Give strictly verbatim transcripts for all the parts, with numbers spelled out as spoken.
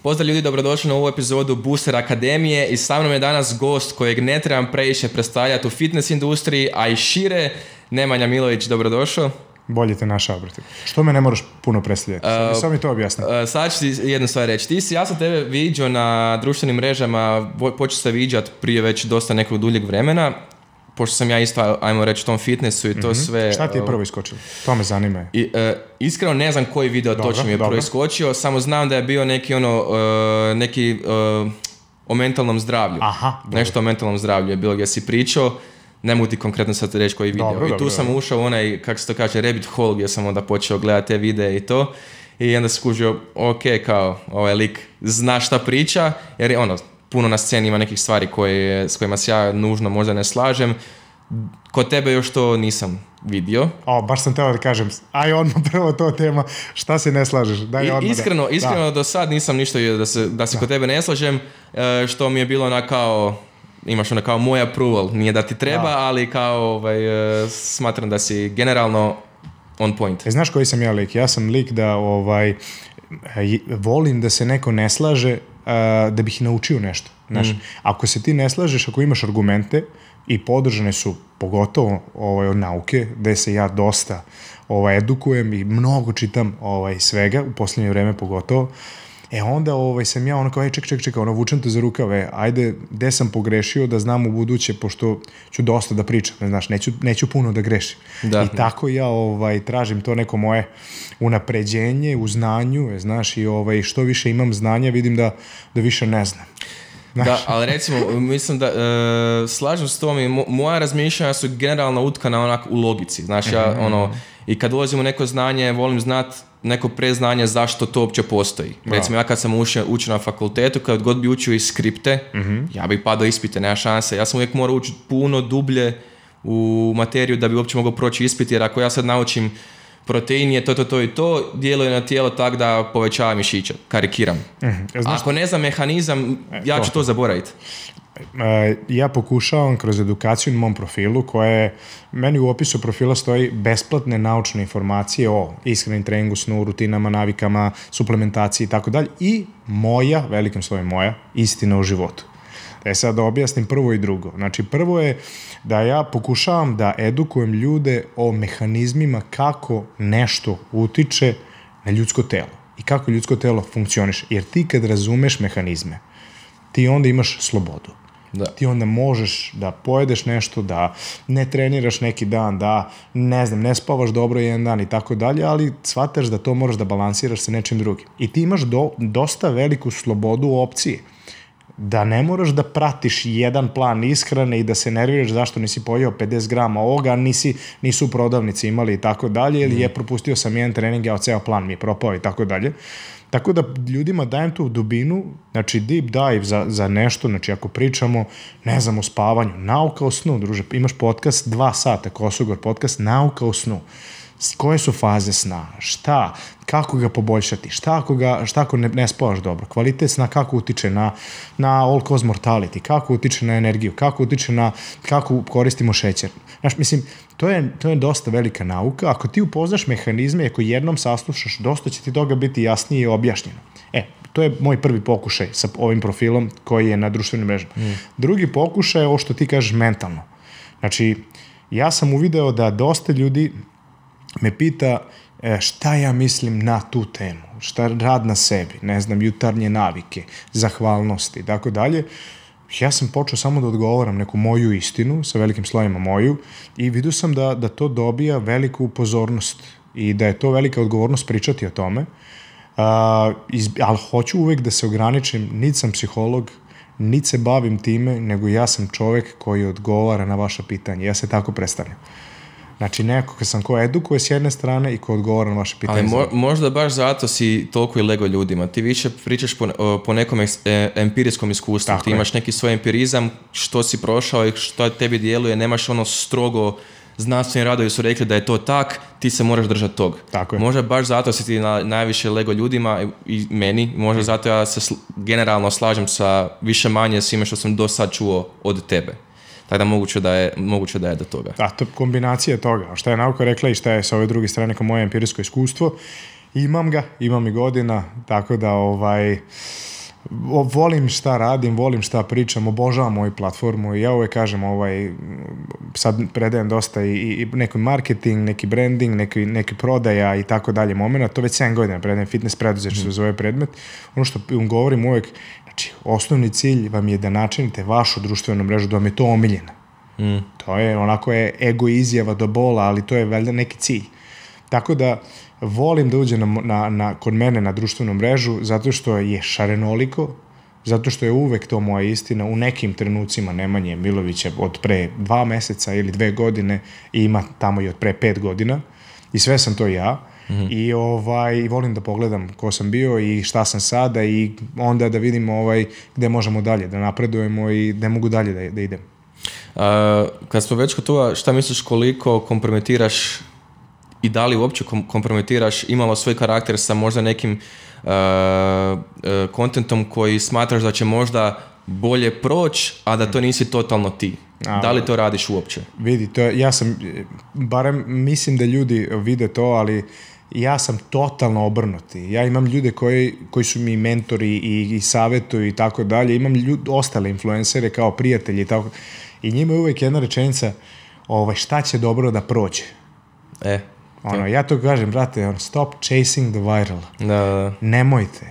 Pozdrav ljudi, dobrodošli na ovu epizodu Booster Akademije i sa mnom je danas gost kojeg ne trebam previše predstavljati u fitness industriji, a i šire. Nemanja Milović, dobrodošao. Bolje te našao, brate. Što me ne moraš puno predstavljati? Uh, Samo mi to objasni. Uh, sad ću ti jednu stvar reći. Ti si, ja sam tebe viđao na društvenim mrežama, počeo se viđati prije već dosta nekog duljeg vremena, pošto sam ja isto, ajmo reći, u tom fitnessu i to mm-hmm. sve... Šta ti je prvo iskočilo? To me zanima. I, uh, iskreno ne znam koji video dobro, točno mi je dobro. prvo iskočio, samo znam da je bio neki ono, uh, neki uh, o mentalnom zdravlju. Aha, nešto o mentalnom zdravlju je bilo gdje si pričao. Ne mogu ti konkretno sad reći koji video. Dobro, I tu dobro, sam dobro. ušao u onaj, kako se to kaže, rabbit hole, gdje sam onda počeo gledati te videe i to. I onda skužio, ok, kao, ovaj lik zna šta priča, jer ono, puno na sceni ima nekih stvari koje, s kojima se ja nužno možda ne slažem. Kod tebe još to nisam vidio. O, baš sam teo da kažem, aj odmah prvo to tema, šta se ne slažeš? Daj odmah. Iskreno, da. iskreno da. do sad nisam ništa vidio da se, da se da. kod tebe ne slažem, što mi je bilo na kao... Imaš ono kao moj approval, nije da ti treba, da. ali kao ovaj, smatram da si generalno on point. E, znaš koji sam ja lik? Ja sam lik da ovaj, volim da se neko ne slaže da bih naučio nešto. Znaš, mm. ako se ti ne slažeš, ako imaš argumente i podržane su pogotovo ovaj, od nauke, gde se ja dosta ovaj, edukujem i mnogo čitam ovaj, svega, u posljednje vreme pogotovo, E onda ovaj, sam ja ono kao, ej, ček, ček, ček, ono, vučem te za rukave, ajde, gde sam pogrešio da znam u buduće, pošto ću dosta da pričam, ne znaš, neću, neću puno da grešim. Da. I tako ja ovaj, tražim to neko moje unapređenje u znanju, znaš, i ovaj, što više imam znanja, vidim da, da više ne znam. Znaš? Da, ali recimo, mislim da, e, slažem s tom i mo, moja razmišljanja su generalno utkana onako u logici, znaš, ja, mm-hmm. ono, i kad ulazim u neko znanje, volim znati neko preznanje zašto to uopće postoji. Da. Recimo, ja kad sam učio, učio na fakultetu, kad god bi učio iz skripte, mm-hmm. ja bih padao ispite, nema šanse. Ja sam uvijek morao učiti puno dublje u materiju da bi uopće mogao proći ispit, jer ako ja sad naučim protein je to, to, to i to, djeluje na tijelo tak da povećava mišiće, karikiram. Mm-hmm. Znaš, ako ne znam mehanizam, ja ću to, to zaboraviti. Ja pokušavam kroz edukaciju na mom profilu, koje meni u opisu profila stoji besplatne naučne informacije o ishranim, treningu, snu, rutinama, navikama, suplementaciji i tako dalje, i moja, velikim slovom moja, istina u životu. E sad da objasnim prvo i drugo. Znači prvo je da ja pokušavam da edukujem ljude o mehanizmima kako nešto utiče na ljudsko telo i kako ljudsko telo funkcioniše. Jer ti kad razumeš mehanizme, ti onda imaš slobodu. Da. Ti onda možeš da pojedeš nešto, da ne treniraš neki dan, da ne znam, ne spavaš dobro jedan dan i tako dalje, ali shvataš da to moraš da balansiraš sa nečim drugim. I ti imaš do, dosta veliku slobodu u opciji. Da ne moraš da pratiš jedan plan ishrane i da se nerviraš zašto nisi pojeo pedeset grama ovoga, nisi, nisu prodavnici imali i tako dalje, ili je propustio sam jedan trening, ja ceo plan mi je propao i tako dalje. Tako da ljudima dajem tu dubinu, znači deep dive za, za nešto, znači ako pričamo, ne znam, o spavanju, nauka o snu, druže, imaš podcast, dva sata, Kosogor podcast, nauka o snu. Koje su faze sna, šta, kako ga poboljšati, šta ako, ga, šta ako ne, ne spavaš dobro, kvalitet sna kako utiče na, na all cause mortality, kako utiče na energiju, kako utiče na kako koristimo šećer. Znaš, mislim, to je, to je dosta velika nauka. Ako ti upoznaš mehanizme, ako jednom saslušaš, dosta će ti toga biti jasnije i objašnjeno. E, to je moj prvi pokušaj sa ovim profilom koji je na društvenim mrežama. Mm. Drugi pokušaj je ovo što ti kažeš mentalno. Znači, ja sam uvideo da dosta ljudi me pita šta ja mislim na tu temu, šta rad na sebi, ne znam, jutarnje navike, zahvalnosti i tako dalje. Ja sam počeo samo da odgovaram neku moju istinu, sa velikim slovima moju, i vidio sam da, da to dobija veliku pozornost i da je to velika odgovornost pričati o tome, uh, iz, ali hoću uvek da se ograničim, niti sam psiholog, niti se bavim time, nego ja sam čovek koji odgovara na vaša pitanja. Ja se tako predstavljam. Znači, neko kad sam ko edukuje s jedne strane i ko odgovara na vaše pitanje. Ali mo, možda baš zato si toliko i lego ljudima. Ti više pričaš po, po nekom e, empirijskom iskustvu. Tako Ti je. Imaš neki svoj empirizam, što si prošao i što tebi djeluje. Nemaš ono strogo, znanstveni radovi su rekli da je to tak, ti se moraš držati tog. Tako je. Možda baš zato si ti na, najviše lego ljudima i, i meni. Možda mm. zato ja se sl, generalno slažem sa više manje svime što sam do sad čuo od tebe. Tako da moguće da je, moguće da je do toga. Da, to je kombinacija toga. Šta je nauka rekla i šta je sa ove druge strane kao moje empirijsko iskustvo. Imam ga, imam i godina, tako da ovaj, Volim šta radim, volim šta pričam, obožavam moju platformu i ja uvek kažem, ovaj, sad predajem dosta i, i neki marketing, neki branding, neki, neki prodaja i tako dalje momena, to već sedam godina predajem, fitness preduzeće se zove predmet. Ono što govorim uvek, znači, osnovni cilj vam je da načinite vašu društvenu mrežu, da vam je to omiljeno. Mm. To je, onako je ego izjava do bola, ali to je valjda neki cilj. Tako da, volim da uđe na, na, na, kod mene na društvenu mrežu zato što je šarenoliko, zato što je uvek to moja istina. U nekim trenucima Nemanje Milovića od pre dva meseca ili dve godine i ima tamo i od pre pet godina i sve sam to ja. Mm-hmm. I ovaj, volim da pogledam ko sam bio i šta sam sada i onda da vidimo ovaj, gde možemo dalje, da napredujemo i gde mogu dalje da, da idem. Uh, kad smo već kod toga, šta misliš koliko kompromitiraš i da li uopće kompromitiraš imalo svoj karakter sa možda nekim kontentom uh, uh, koji smatraš da će možda bolje proći, a da to nisi totalno ti? A, da li to radiš uopće? Vidi, to je, ja sam, barem mislim da ljudi vide to, ali ja sam totalno obrnuti. Ja imam ljude koji, koji su mi mentori i, i savjetuju i tako dalje. Imam ljud, ostale influencere kao prijatelji i tako. I njima je uvek jedna rečenica, ovaj, šta će dobro da prođe? E. Ono, ja to kažem, brate, on, stop chasing the viral. Da, da. Nemojte.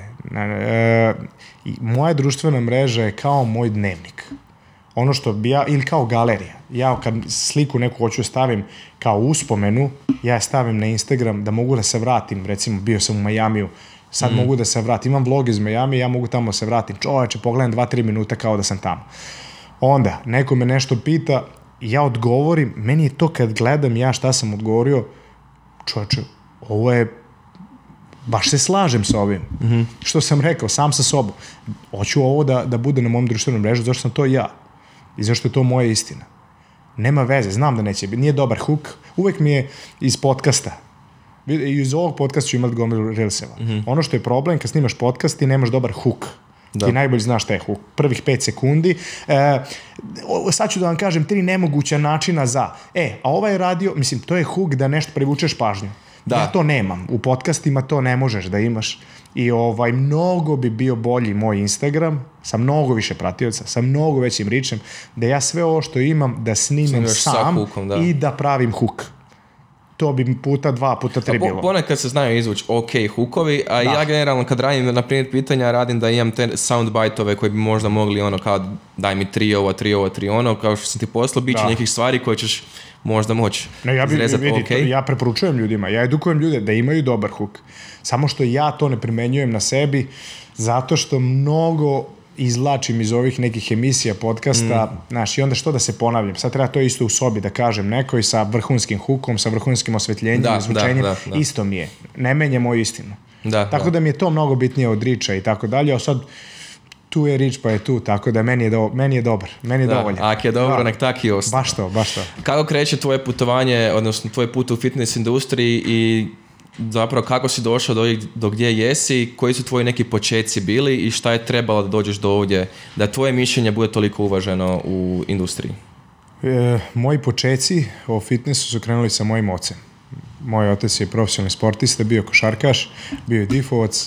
E, moja društvena mreža je kao moj dnevnik. Ono što bi ja, ili kao galerija. Ja kad sliku neku hoću stavim kao uspomenu, ja je stavim na Instagram da mogu da se vratim. Recimo, bio sam u Majamiju, sad mm. mogu da se vratim. Imam vlog iz Majamije, ja mogu tamo da se vratim. Čoveče, pogledam dva tri minuta kao da sam tamo. Onda, neko me nešto pita, ja odgovorim, meni je to kad gledam ja šta sam odgovorio, čovječe, ovo je, baš se slažem sa ovim. Mm-hmm. Što sam rekao, sam sa sobom. Hoću ovo da, da bude na mom društvenom mrežu, zašto sam to ja. I zašto je to moja istina. Nema veze, znam da neće biti. Nije dobar hook. Uvek mi je iz podcasta. I iz ovog podcasta ću imati gomilu reelseva. Mm-hmm. Ono što je problem, kad snimaš podcast, ti nemaš dobar hook. Da. Ti najbolje znaš šta je hook. Prvih pet sekundi. E, sad ću da vam kažem tri nemoguća načina za. E, a ovaj radio, mislim, to je hook da nešto privučeš pažnju. Da. Ja to nemam. U podcastima to ne možeš da imaš. I ovaj, mnogo bi bio bolji moj Instagram, sa mnogo više pratioca, sa mnogo većim ričem, da ja sve ovo što imam da snimam sam hookom, da. I da pravim hook. To bi puta dva, puta tri bilo. Ponekad se znaju izvući ok hookovi, a da. Ja generalno kad radim na primjer pitanja, radim da imam te soundbite-ove koji bi možda mogli ono kao daj mi tri ovo, tri ovo, tri ono, kao što sam ti poslao, bit će nekih stvari koje ćeš možda moći ne, ja bi, izrezati vidi, ok. Ja preporučujem ljudima, ja edukujem ljude da imaju dobar hook. Samo što ja to ne primenjujem na sebi, zato što mnogo izlačim iz ovih nekih emisija, podcasta, mm. znaš, i onda što da se ponavljam? Sad treba to isto u sobi da kažem nekoj sa vrhunskim hukom, sa vrhunskim osvetljenjem, da, zvučenjem, da, da, da. Isto mi je. Ne menja moju istinu. Da, tako da. da mi je to mnogo bitnije od riča i tako dalje, a sad tu je rič pa je tu, tako da meni je, do, meni je dobar, meni je da, dovoljan. Ako je dobro, da. Nek tak i ostane. Baš to, baš to. Kako kreće tvoje putovanje, odnosno tvoj put u fitness industriji i zapravo kako si došao do, do gdje jesi, koji su tvoji neki počeci bili i šta je trebalo da dođeš do ovdje, da tvoje mišljenje bude toliko uvaženo u industriji? E, moji počeci o fitnessu su krenuli sa mojim ocem. Moj otac je profesionalni sportista, bio košarkaš, bio je difovac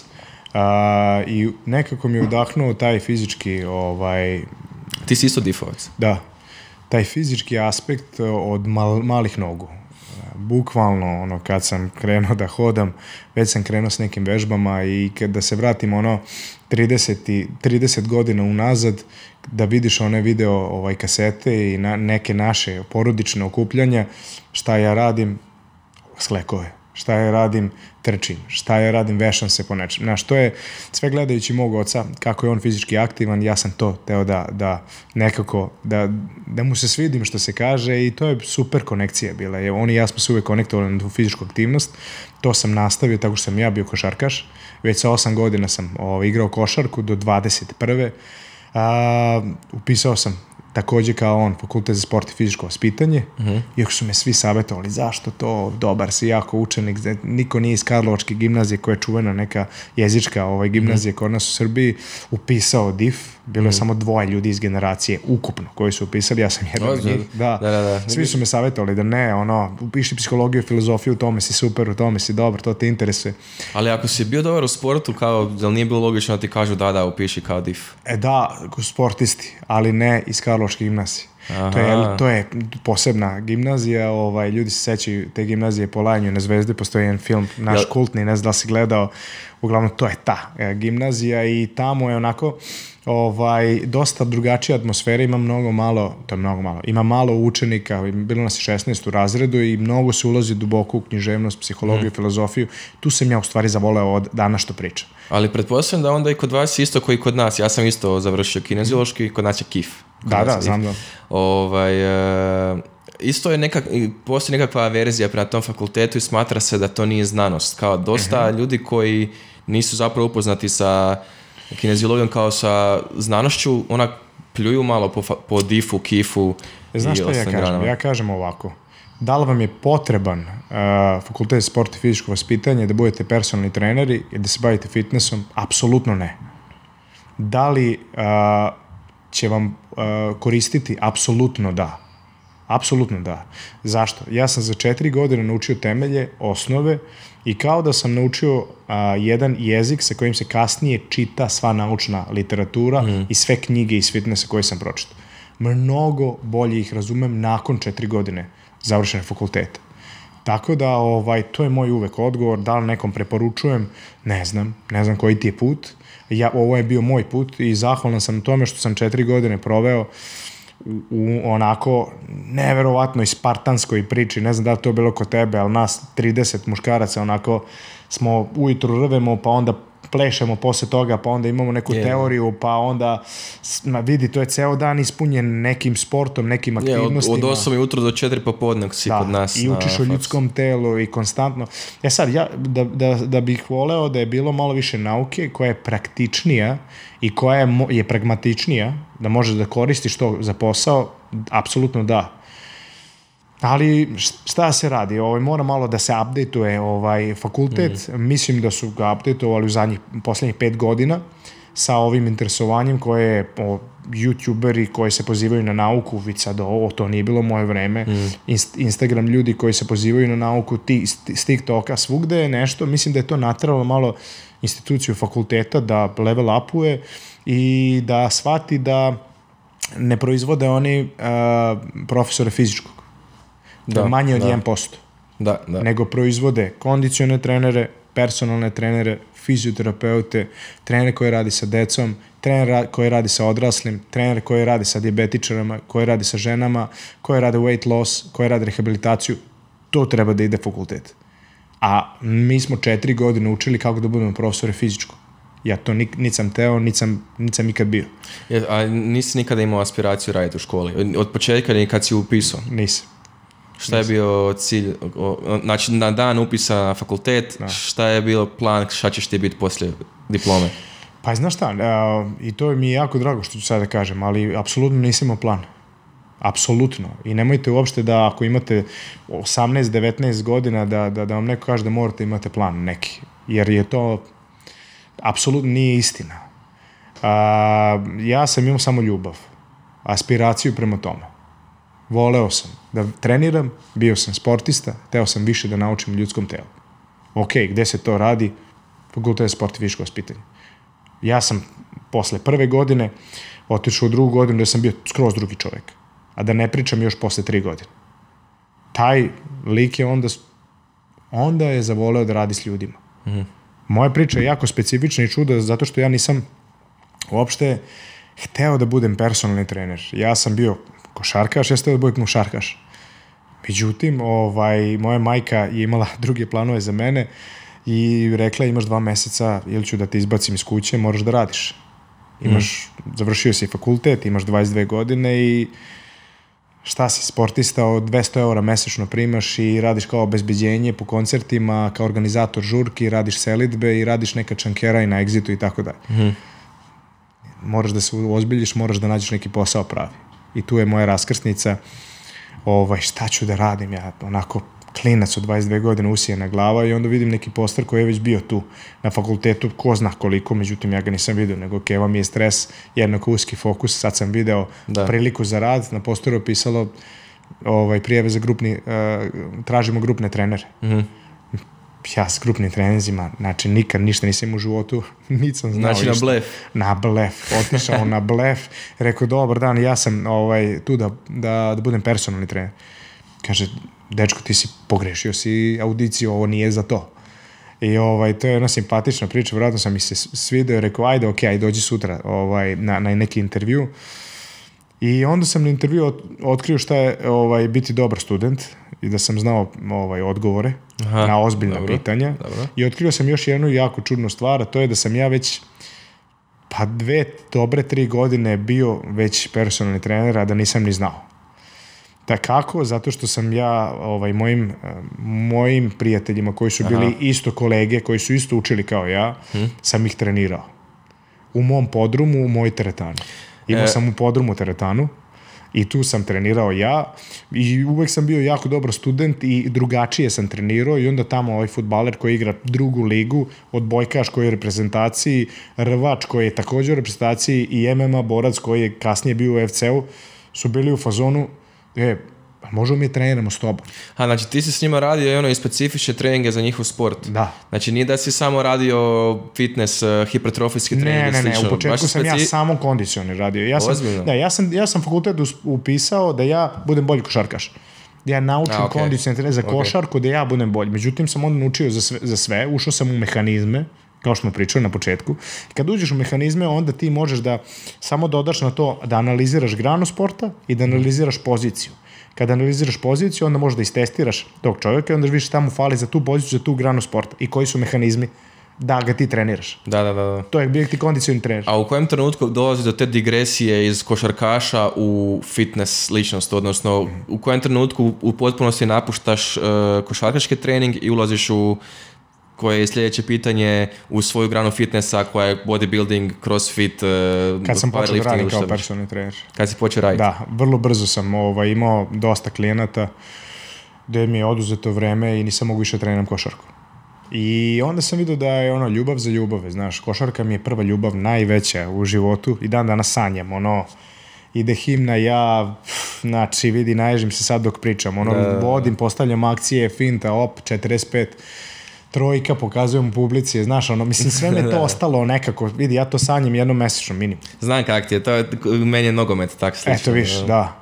a, i nekako mi je udahnuo taj fizički... Ovaj, Ti si isto difovac? Da. Taj fizički aspekt od mal, malih nogu. Bukvalno, ono, kad sam krenuo da hodam, već sam krenuo s nekim vežbama i kada se vratim, ono, trideset, trideset godina unazad, da vidiš one video ovaj, kasete i na, neke naše porodične okupljanja, šta ja radim, sklekove, šta ja radim, trčim, šta ja radim, vešam se po nečem. Znaš, to je sve gledajući mog oca, kako je on fizički aktivan, ja sam to teo da, da nekako, da, da mu se svidim što se kaže i to je super konekcija bila. Je, on i ja smo se uvek konektovali na tu fizičku aktivnost, to sam nastavio tako što sam ja bio košarkaš, već sa osam godina sam o, igrao košarku do dvadeset prve. A, upisao sam takođe kao on, fakultet za sport i fizičko vaspitanje, uh-huh. iako su me svi savjetovali zašto to, dobar si, jako učenik, niko nije iz Karlovačke gimnazije koja je čuvena neka jezička ovaj, gimnazija uh-huh. kod nas u Srbiji, upisao D I F, Bilo je mm. samo dvoje ljudi iz generacije, ukupno, koji su upisali, ja sam jedan od njih. Da. Da, da, da. Svi su me savjetovali da ne, ono, upiši psihologiju, filozofiju, u tome si super, u tome si dobar, to te interesuje. Ali ako si bio dobar u sportu, kao, da li nije bilo logično da ti kažu da, da, upiši kao dif? E da, sportisti, ali ne iz Karlovačke gimnazije. To je, to je posebna gimnazija, ovaj, ljudi se sećaju te gimnazije po Lajanju na Zvezde, postoji jedan film, naš ja. kultni, ne znam da li si gledao, uglavnom to je ta e, gimnazija i tamo je onako ovaj, dosta drugačija atmosfera, ima mnogo malo, to je mnogo malo, ima malo učenika, bilo nas je šesnaest u razredu i mnogo se ulazi duboko u književnost, psihologiju, mm. filozofiju, tu sam ja u stvari zavoleo od dana što pričam. Ali pretpostavljam da onda i kod vas isto koji kod nas, ja sam isto završio kineziološki, kod nas je KIF. Da, da, znam da. Ovaj, e, isto je nekak, postoji nekakva verzija prema tom fakultetu i smatra se da to nije znanost. Kao dosta uh-huh. ljudi koji nisu zapravo upoznati sa kineziologijom kao sa znanošću, ona pljuju malo po, po difu, kifu i Znaš što ja kažem? Granama. Ja kažem ovako. Da li vam je potreban uh, fakultet sport i fizičko vaspitanje da budete personalni treneri i da se bavite fitnessom? Apsolutno ne. Da li uh, će vam uh, koristiti? Apsolutno da. Apsolutno da. Zašto? Ja sam za četiri godine naučio temelje, osnove i kao da sam naučio uh, jedan jezik sa kojim se kasnije čita sva naučna literatura mm. i sve knjige iz fitnessa koje sam pročitao. Mnogo bolje ih razumem nakon četiri godine završene fakulteta. Tako da, ovaj, to je moj uvek odgovor. Da li nekom preporučujem? Ne znam. Ne znam koji ti je put. Ja, ovo je bio moj put i zahvalan sam tome što sam četiri godine proveo u, u onako neverovatnoj spartanskoj priči. Ne znam da li to bilo kod tebe, ali nas trideset muškaraca onako smo ujutru rvemo, pa onda plešemo posle toga, pa onda imamo neku yeah. teoriju, pa onda vidi, to je ceo dan ispunjen nekim sportom, nekim aktivnostima. Yeah, od, od osam ujutro do četiri popodne si da, kod nas. I učiš o ljudskom telu i konstantno. Ja sad, ja, da, da, da bih voleo da je bilo malo više nauke koja je praktičnija i koja je, je pragmatičnija, da možeš da koristiš to za posao, apsolutno da. Ali šta se radi? Ovaj, mora malo da se updateuje ovaj fakultet. Mm-hmm. Mislim da su ga updateovali u zadnjih poslednjih pet godina sa ovim interesovanjem koje je o, youtuberi koji se pozivaju na nauku, već sad ovo, to nije bilo moje vreme. Mm. Inst, Instagram ljudi koji se pozivaju na nauku, ti, s TikToka, svugde je nešto. Mislim da je to natralo malo instituciju fakulteta da level upuje i da shvati da ne proizvode oni uh, profesore fizičkog. Da, je manje od da. jedan posto. Da, da. Nego proizvode kondicione trenere, personalne trenere, fizioterapeute, trenere koji radi sa decom, trener koji radi sa odraslim, trener koji radi sa dijabetičarama, koji radi sa ženama, koji radi weight loss, koji radi rehabilitaciju. To treba da ide fakultet. A mi smo četiri godine učili kako da budemo profesori fizičkog. Ja to nik, nic sam teo, nic sam, nic sam ikad bio. Ja, a nisi nikada imao aspiraciju raditi u školi? Od početka kad si upisao? Nisam. Šta je bio cilj? Znači, na dan upisa na fakultet, da. Šta je bilo plan, šta ćeš ti biti poslije diplome? Pa znaš šta, uh, i to mi je jako drago što ću sad da kažem, ali apsolutno nisam imao plan. Apsolutno. I nemojte uopšte da ako imate osamnaest devetnaest godina da, da, da vam neko kaže da morate imate plan neki. Jer je to apsolutno nije istina. Uh, ja sam imao samo ljubav. Aspiraciju prema tome. Voleo sam da treniram, bio sam sportista, teo sam više da naučim ljudskom telu. Ok, gde se to radi? Fakultet sport i fizičko vaspitanje. Ja sam posle prve godine otišao u drugu godinu da sam bio skroz drugi čovek. A da ne pričam još posle tri godine. Taj lik je onda, onda je zavoleo da radi s ljudima. Mm. Moja priča je jako specifična i čuda zato što ja nisam uopšte hteo da budem personalni trener. Ja sam bio košarkaš, ja sam da budem košarkaš. Međutim, ovaj, moja majka je imala druge planove za mene i rekla imaš dva meseca ili ću da te izbacim iz kuće, moraš da radiš. Imaš, mm. završio si fakultet, imaš dvadeset dve godine i šta si, sportista od dvesta eura mesečno primaš i radiš kao obezbeđenje po koncertima, kao organizator žurki, radiš selidbe i radiš neka čankera i na egzitu i tako dalje. Mm. Moraš da se ozbiljiš, moraš da nađeš neki posao pravi. I tu je moja raskrsnica, ovaj, šta ću da radim, ja onako klinac od dvadeset dve godine, usijena glava i onda vidim neki poster koji je već bio tu na fakultetu, ko zna koliko, međutim ja ga nisam vidio, nego keva mi je stres, jednako uski fokus, sad sam video da. priliku za rad, na posteru je pisalo ovaj, prijave za grupni, uh, tražimo grupne trenere. Mhm. Ja s grupnim treninzima, znači nikad ništa nisam u životu, nisam znao. Znači na blef. Na blef, otišao na blef, rekao dobar dan, ja sam ovaj, tu da, da, da budem personalni trener. Kaže, dečko ti si pogrešio si audiciju, ovo nije za to. I ovaj, to je jedna simpatična priča, vjerojatno sam mi se svidio, rekao ajde ok, ajde dođi sutra ovaj, na, na neki intervju. I onda sam na intervju otkrio šta je ovaj, biti dobar student i da sam znao ovaj, odgovore Aha, na ozbiljna dobro, pitanja. Dobro. I otkrio sam još jednu jako čudnu stvar, a to je da sam ja već pa dve, dobre tri godine bio već personalni trener, a da nisam ni znao. Da kako? Zato što sam ja ovaj, mojim, mojim prijateljima koji su bili Aha. isto kolege, koji su isto učili kao ja, hmm. sam ih trenirao. U mom podrumu, u mojoj teretani. Imao e... sam u podrumu teretanu i tu sam trenirao ja i uvek sam bio jako dobar student i drugačije sam trenirao i onda tamo ovaj fudbaler koji igra drugu ligu, odbojkaš koji je u reprezentaciji, rvač koji je također u reprezentaciji i M M A borac koji je kasnije bio u U F C-u, su bili u fazonu, e, možemo mi treniramo s tobom. A, znači ti si s njima radio i ono i specifične treninge za njihov sport. Da. Znači nije da si samo radio fitness, uh, hipertrofijski trening ne, i slično. Ne, ne, u početku Baš sam speci... ja samo kondicioni radio. Ja sam, ne, ja sam, ja sam fakultet upisao da ja budem bolji košarkaš. Ja naučim A, okay. kondicioni trening za okay. košarku da ja budem bolji. Međutim sam onda naučio za sve, za sve, ušao sam u mehanizme, kao što smo pričali na početku. Kad uđeš u mehanizme, onda ti možeš da samo dodaš na to da analiziraš granu sporta i da analiziraš poziciju. Kada analiziraš poziciju, onda možeš da istestiraš tog čovjeka i onda vidiš šta mu fali za tu poziciju, za tu granu sporta i koji su mehanizmi da ga ti treniraš. Da, da, da. To je bio ti kondicioni trener. A u kojem trenutku dolazi do te digresije iz košarkaša u fitness ličnost, odnosno u kojem trenutku u potpunosti napuštaš uh, košarkaški trening i ulaziš u koje je sljedeće pitanje u svoju granu fitnessa koja je bodybuilding, crossfit, uh, kad sam počeo raditi kao personalni trener. Kad si počeo raditi? Da, vrlo brzo sam ovaj, imao dosta klijenata gde mi je oduzeto vreme i nisam mogu više treniram košarku. I onda sam vidio da je ono ljubav za ljubave, znaš, košarka mi je prva ljubav, najveća u životu i dan danas sanjam, ono, ide himna, ja, znači, vidi, naježim se sad dok pričam, ono, da. vodim, postavljam akcije, finta, op, četrdeset pet, trojka, pokazujem u publici, znaš, ono, mislim, sve me to ostalo nekako, vidi, ja to sanjam jednom mesečno minimum. Znam kak ti je, to je, meni je nogomet tak slično. Eto, viš, da.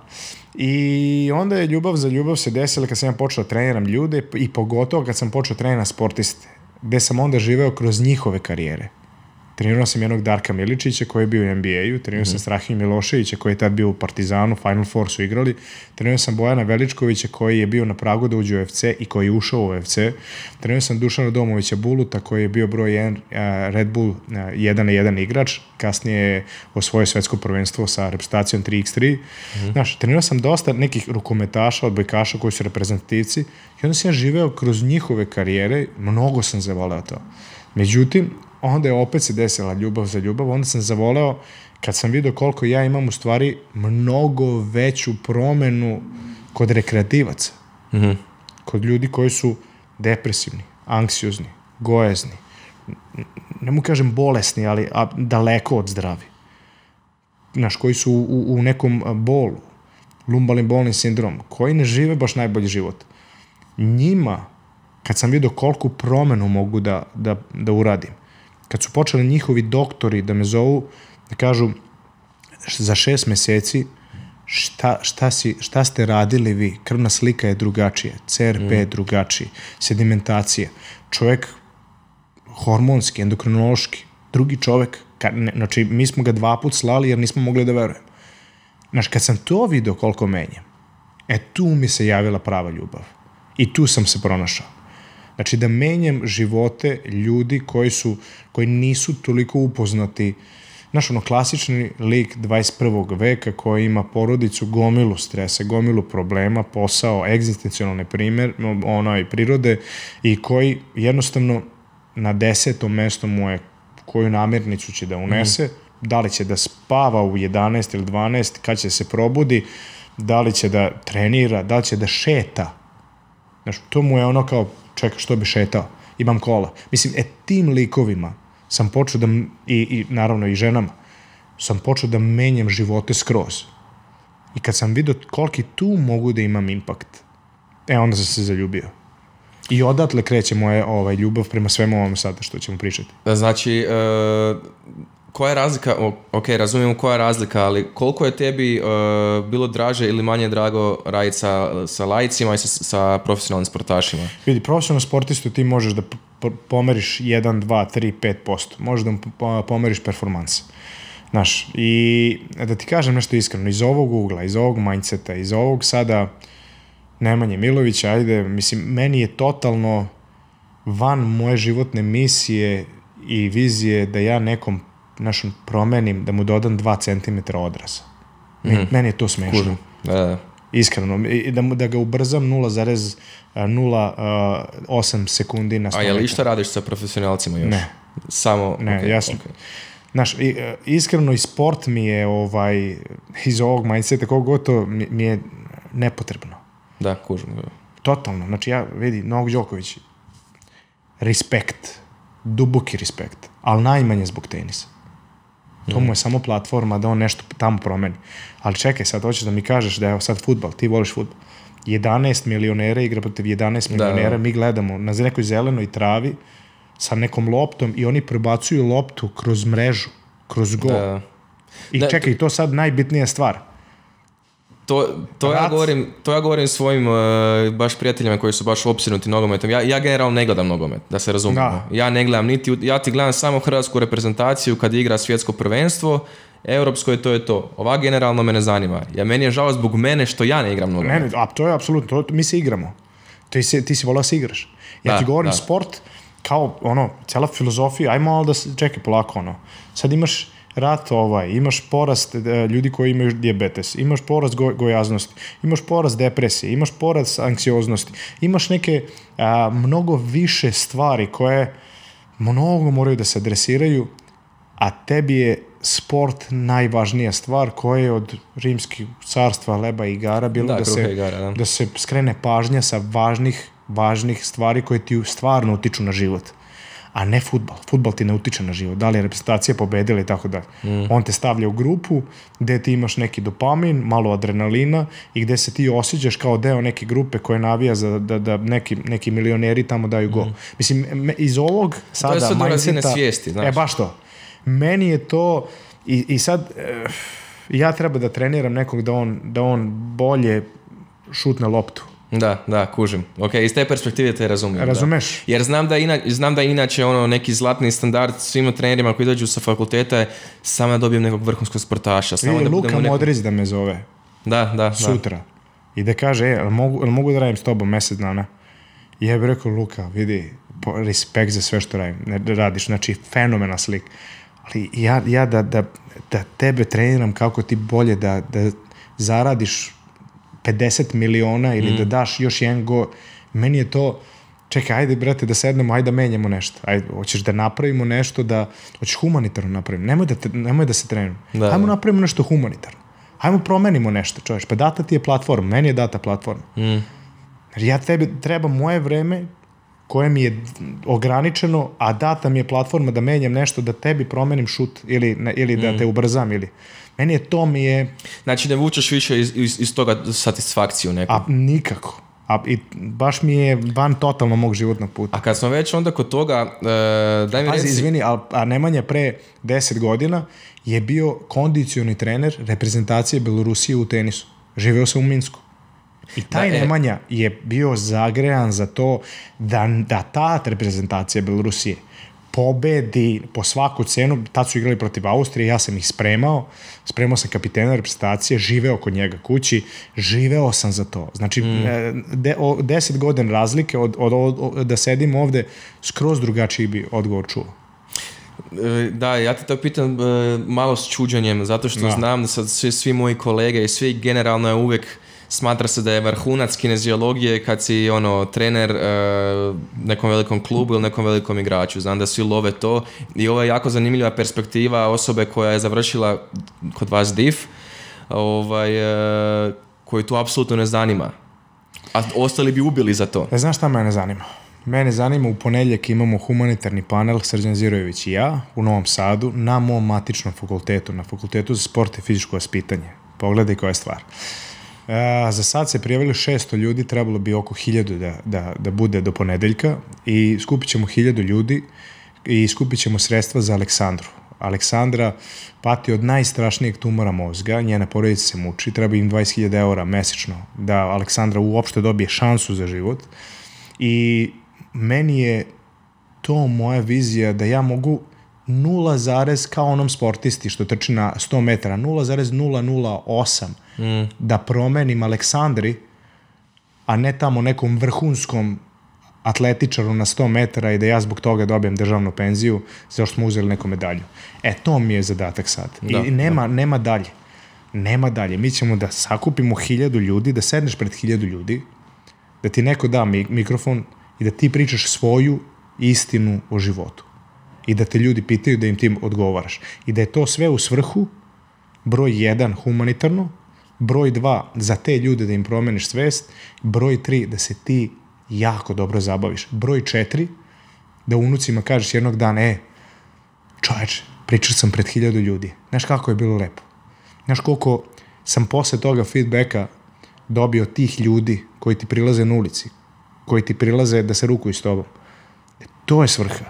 I onda je ljubav za ljubav se desila kad sam ja počeo treniram ljude i pogotovo kad sam počeo treniram sportiste, gde sam onda živeo kroz njihove karijere. Trenirao sam jednog Darka Miličića koji je bio u N B A-u, trenirao mm-hmm. sam Strahimira Miloševića koji je tad bio u Partizanu, Final Four su igrali, trenirao sam Bojana Veličkovića koji je bio na pragu da uđe u U F C i koji je ušao u U F C, trenirao sam Dušana Domovića Buluta koji je bio broj jedan Red Bull jedan na jedan igrač, kasnije je osvojio svetsko prvenstvo sa reprezentacijom tri iks tri. Mm-hmm. Znaš, trenirao sam dosta nekih rukometaša, odbojkaša koji su reprezentativci i onda sam ja živeo kroz njihove karijere, mnogo sam zavoleo to. Međutim, onda je opet se desila ljubav za ljubav, onda sam zavoleo kad sam vidio koliko ja imam u stvari mnogo veću promenu kod rekreativaca. Mm-hmm. Kod ljudi koji su depresivni, anksiozni, gojezni, ne mu kažem bolesni, ali a, daleko od zdravi. Znaš, koji su u, u nekom bolu, lumbalni bolni sindrom, koji ne žive baš najbolji život. Njima, kad sam vidio koliko promenu mogu da, da, da uradim, kad su počeli njihovi doktori da me zovu, da kažu za šest meseci šta, šta, si, šta ste radili vi, krvna slika je drugačija, C R P je mm. drugačiji, sedimentacija, čovjek hormonski, endokrinološki, drugi čovjek, kad, ne, znači mi smo ga dva put slali jer nismo mogli da verujemo. Znaš, kad sam to vidio koliko menjam, e tu mi se javila prava ljubav i tu sam se pronašao. Znači da menjam živote ljudi koji su, koji nisu toliko upoznati, znaš, ono klasični lik dvadeset prvog veka koji ima porodicu, gomilu stresa, gomilu problema, posao, egzistencijalni primjer, onaj prirode i koji jednostavno na desetom mestu mu je koju namirnicu će da unese, mm. da li će da spava u jedanaest ili dvanaest, kad će se probudi, da li će da trenira, da li će da šeta. Znaš, to mu je ono kao, čekaj, što bi šetao? Imam kola. Mislim, e, tim likovima sam počeo da, i, i naravno i ženama, sam počeo da menjam živote skroz. I kad sam vidio koliki tu mogu da imam impakt, e, onda sam se zaljubio. I odatle kreće moja ovaj, ljubav prema svemu ovom sada što ćemo pričati. Znači, uh, koja je razlika, ok, razumijemo koja je razlika, ali koliko je tebi uh, bilo draže ili manje drago raditi sa, sa lajcima i sa, sa profesionalnim sportašima? Vidi, profesionalnom sportistu ti možeš da pomeriš jedan, dva, tri, pet posto. Možeš da pomeriš performanse. Znaš, i da ti kažem nešto iskreno, iz ovog ugla, iz ovog mindseta, iz ovog sada Nemanje Milovića, ajde, mislim, meni je totalno van moje životne misije i vizije da ja nekom našom promenim, da mu dodam dva centimetra odraza. Mm-hmm. Meni je to smešno. Da, da. Iskreno. I da, da ga ubrzam nula zarez nula osam sekundi na sto metara. A je li šta radiš sa profesionalcima još? Ne. Samo, ne, okay, jasno. Okay. Znaš, iskreno i sport mi je ovaj, iz ovog mindseta, koliko god to mi je nepotrebno. Da, kužim. Totalno. Znači ja, vidi, Novak Đoković, respekt, duboki respekt, ali najmanje zbog tenisa. To mu je samo platforma da on nešto tamo promeni. Ali čekaj, sad hoćeš da mi kažeš da je sad fudbal, ti voliš fudbal. jedanaest milionera igra protiv jedanaest milionera, da, da. Mi gledamo na nekoj zelenoj travi sa nekom loptom i oni prebacuju loptu kroz mrežu, kroz gol. Da. I da, čekaj, to sad najbitnija stvar. To, to, ja govorim, to ja govorim svojim uh, baš prijateljima koji su baš opsjednuti nogometom. Ja, ja generalno ne gledam nogomet, da se razumijemo. Da. Ja ne gledam niti, ja ti gledam samo hrvatsku reprezentaciju kad igra svjetsko prvenstvo, europsko je to je to. Ova generalno me ne zanima. Ja, meni je žao zbog mene što ja ne igram nogomet. Ne, a to je apsolutno, to, mi se igramo. Ti si, ti si volao se igraš. Ja da, ti govorim da. Sport kao, ono, cela filozofija, ajmo malo da se, čekaj polako, ono. Sad imaš rat ovaj, imaš porast ljudi koji imaju dijabetes, imaš porast go, gojaznosti, imaš porast depresije, imaš porast anksioznosti, imaš neke a, mnogo više stvari koje mnogo moraju da se adresiraju, a tebi je sport najvažnija stvar koja je od rimskih carstva, leba i igara bilo da, da, se, igara, da. da se skrene pažnja sa važnih, važnih stvari koje ti stvarno utiču na život. A ne fudbal. Fudbal ti ne utiče na život. Da li je reprezentacija pobedila i tako da. Mm. On te stavlja u grupu gde ti imaš neki dopamin, malo adrenalina i gde se ti osjećaš kao deo neke grupe koje navija za da, da neki, neki milioneri tamo daju gol. Mm. Mislim, iz ovog sada... To je sad do razine svijesti, znaš. E, baš to. Meni je to... I, i sad eh, ja treba da treniram nekog da on, da on bolje šutne loptu. Da, da, kužim. Ok, iz te perspektive te razumijem. Razumeš? Da. Jer znam da, ina, znam da inače ono, neki zlatni standard svima trenerima koji dođu sa fakulteta je samo da dobijem nekog vrhunskog sportaša. Samo I da Luka nekom... Modrić da me zove. Da, da. Sutra. Da. I da kaže, e, mogu, mogu da radim s tobom mesec dana? I ja bih rekao, Luka, vidi, respekt za sve što radim. Ne, radiš, znači, fenomena slik. Ali ja, ja da, da, da tebe treniram kako ti bolje da, da zaradiš pedeset miliona ili mm. da daš još jedan go, meni je to, čekaj, ajde brate da sednemo, ajde da menjamo nešto, ajde, hoćeš da napravimo nešto, da, hoćeš humanitarno napravimo, nemoj da, te, nemoj da se trenimo, da, hajmo da. napravimo nešto humanitarno, hajmo promenimo nešto, čovješ, pa data ti je platforma, meni je data platforma, mm. ja tebi treba moje vreme koje mi je ograničeno, a data mi je platforma da menjam nešto, da tebi promenim šut ili, ne, ili da mm. te ubrzam ili meni je to mi je... Znači ne vučeš više iz, iz, iz toga satisfakciju neku? A nikako. A, i baš mi je van totalno mog životnog puta. A kad smo već onda kod toga, uh, daj mi Pazi, reci... izvini, a, a Nemanja pre deset godina je bio kondicioni trener reprezentacije Belorusije u tenisu. Živeo sam u Minsku. I taj da, Nemanja e... je bio zagrejan za to da, da ta reprezentacija Belorusije pobedi po svaku cenu, tad su igrali protiv Austrije, ja sam ih spremao, spremao sam kapitena reprezentacije, živeo kod njega kući, živeo sam za to. Znači, mm. de, o, deset godina razlike od, od, od, od, da sedim ovde, skroz drugačiji bi odgovor čuo. Da, ja te to pitam malo s čuđenjem, zato što da. znam da sad svi, svi moji kolege i svi generalno je uvijek smatra se da je vrhunac kineziologije kad si ono trener uh, nekom velikom klubu ili nekom velikom igraču. Znam da svi love to i ovo je jako zanimljiva perspektiva osobe koja je završila kod vas D I F, ovaj, uh, koju to apsolutno ne zanima. a ostali bi ubili za to. E, znaš šta mene zanima? Mene zanima, u ponedjeljak imamo humanitarni panel, Srđan Zirojević i ja, u Novom Sadu, na mom matičnom fakultetu, na Fakultetu za sport i fizičko vaspitanje. Pogledaj koja je stvar. E, za sad se prijavili šesto ljudi, trebalo bi oko hiljadu da, da, da bude do ponedeljka i skupit ćemo hiljadu ljudi i skupit ćemo sredstva za Aleksandru. Aleksandra pati od najstrašnijeg tumora mozga, njena porodica se muči, treba im dvadeset hiljada eura mesečno da Aleksandra uopšte dobije šansu za život i meni je to moja vizija da ja mogu nula, kao onom sportisti što trči na sto metara, nula zarez nula nula osam mm. da promenim Aleksandri, a ne tamo nekom vrhunskom atletičaru na sto metara i da ja zbog toga dobijem državnu penziju zato što smo uzeli neku medalju. E, to mi je zadatak sad. Da, I nema, da. nema dalje. Nema dalje. Mi ćemo da sakupimo hiljadu ljudi, da sedneš pred hiljadu ljudi, da ti neko da mikrofon i da ti pričaš svoju istinu o životu. I da te ljudi pitaju da im ti odgovaraš. I da je to sve u svrhu broj jedan humanitarno, broj dva za te ljude da im promeniš svest, broj tri da se ti jako dobro zabaviš. Broj četiri, da unucima kažeš jednog dana, e, čoveče, pričao sam pred hiljadu ljudi. Znaš kako je bilo lepo. Znaš koliko sam posle toga feedbacka dobio tih ljudi koji ti prilaze na ulici, koji ti prilaze da se rukuju s tobom. E, to je svrha.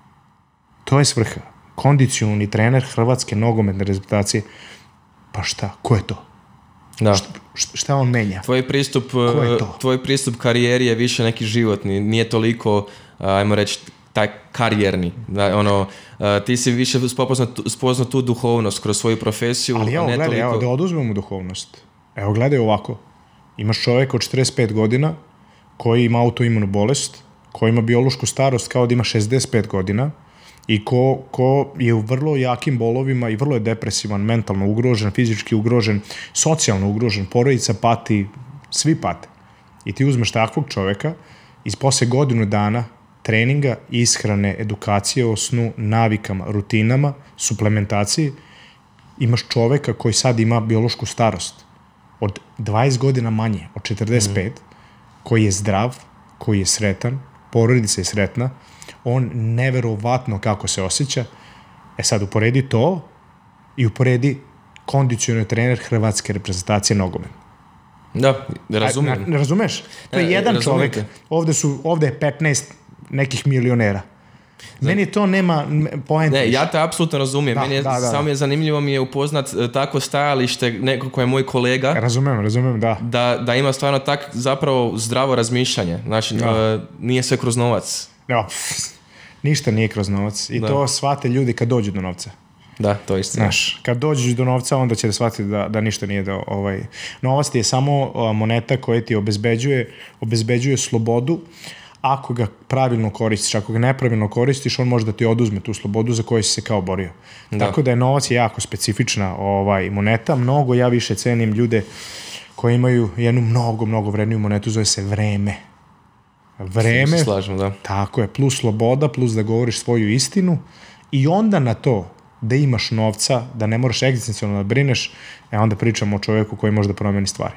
To je svrha. Kondicioni trener Hrvatske nogometne reprezentacije. Pa šta? Ko je to? Da. Šta, šta on menja? Tvoj pristup, tvoj pristup karijeri je više neki životni, nije toliko, ajmo reći, taj karijerni. Da, ono, ti si više spopoznao, spoznao tu duhovnost kroz svoju profesiju. Ali evo, ne gledaj, toliko... evo, da oduzmemo duhovnost. Evo, gledaj ovako. Imaš čovjek od četrdeset pet godina koji ima autoimunu bolest, koji ima biološku starost kao da ima šezdeset pet godina, i ko, ko je u vrlo jakim bolovima i vrlo je depresivan, mentalno ugrožen, fizički ugrožen, socijalno ugrožen, porodica pati, svi pate. I ti uzmeš takvog čoveka i posle godinu dana treninga, ishrane, edukacije o snu, navikama, rutinama, suplementaciji, imaš čoveka koji sad ima biološku starost od dvadeset godina manje, od četrdeset pet, mm. koji je zdrav, koji je sretan, porodica je sretna, on neverovatno kako se osjeća. E sad, uporedi to i uporedi kondicioni trener Hrvatske reprezentacije nogomet. Da, razumem. Ne razumeš? To je ne, jedan razumete. Čovek. Ovde, su, ovde je petnaest nekih milionera. Znači, meni to nema poenta. Ne, ja te apsolutno razumijem. Da, Meni je, da, da, samo je zanimljivo mi je upoznat tako stajalište neko ko je moj kolega. Razumem, razumem, da. Da, da ima stvarno tak zapravo zdravo razmišljanje. Znači, da. Nije sve kroz novac. Ja, pff, ništa nije kroz novac. I da. To shvate ljudi kad dođu do novca. Da, to je istina. Znaš, kad dođeš do novca, onda će da shvatiti da, da ništa nije da... Ovaj, novac ti je samo moneta koja ti obezbeđuje, obezbeđuje slobodu. Ako ga pravilno koristiš, ako ga nepravilno koristiš, on može da ti oduzme tu slobodu za koju si se kao borio. Da. Tako da je novac je jako specifična ovaj, moneta. Mnogo ja više cenim ljude koji imaju jednu mnogo, mnogo vredniju monetu, zove se vreme. Vreme, slažem, da. Tako je, plus sloboda, plus da govoriš svoju istinu i onda na to da imaš novca, da ne moraš egzistencijalno da brineš, e onda pričamo o čovjeku koji može da promeni stvari.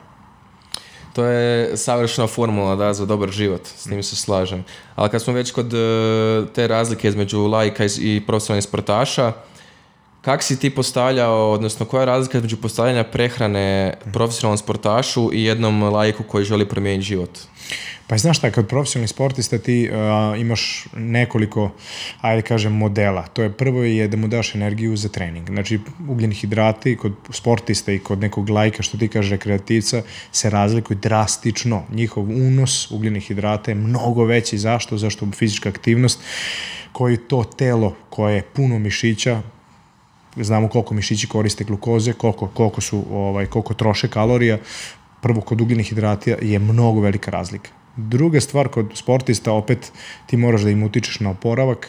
To je savršena formula da, za dobar život, s tim se slažem. Ali kad smo već kod te razlike između laika i profesionalnih sportaša, kako si ti postavljao, odnosno koja je razlika između postavljanja prehrane profesionalnom sportašu i jednom laiku koji želi promijeniti život? Pa znaš šta, kod profesionalnih sportista ti uh, imaš nekoliko, ajde kažem, modela. To je prvo je da mu daš energiju za trening. Znači, ugljeni hidrati kod sportista i kod nekog lajka, što ti kaže rekreativca, se razlikuju drastično. Njihov unos ugljenih hidrata je mnogo veći. Zašto? Zašto fizička aktivnost koji to telo koje je puno mišića, znamo koliko mišići koriste glukoze, koliko, koliko, su, ovaj, koliko troše kalorija, prvo kod ugljenih hidrata je mnogo velika razlika. Druga stvar, kod sportista, opet ti moraš da im utičeš na oporavak,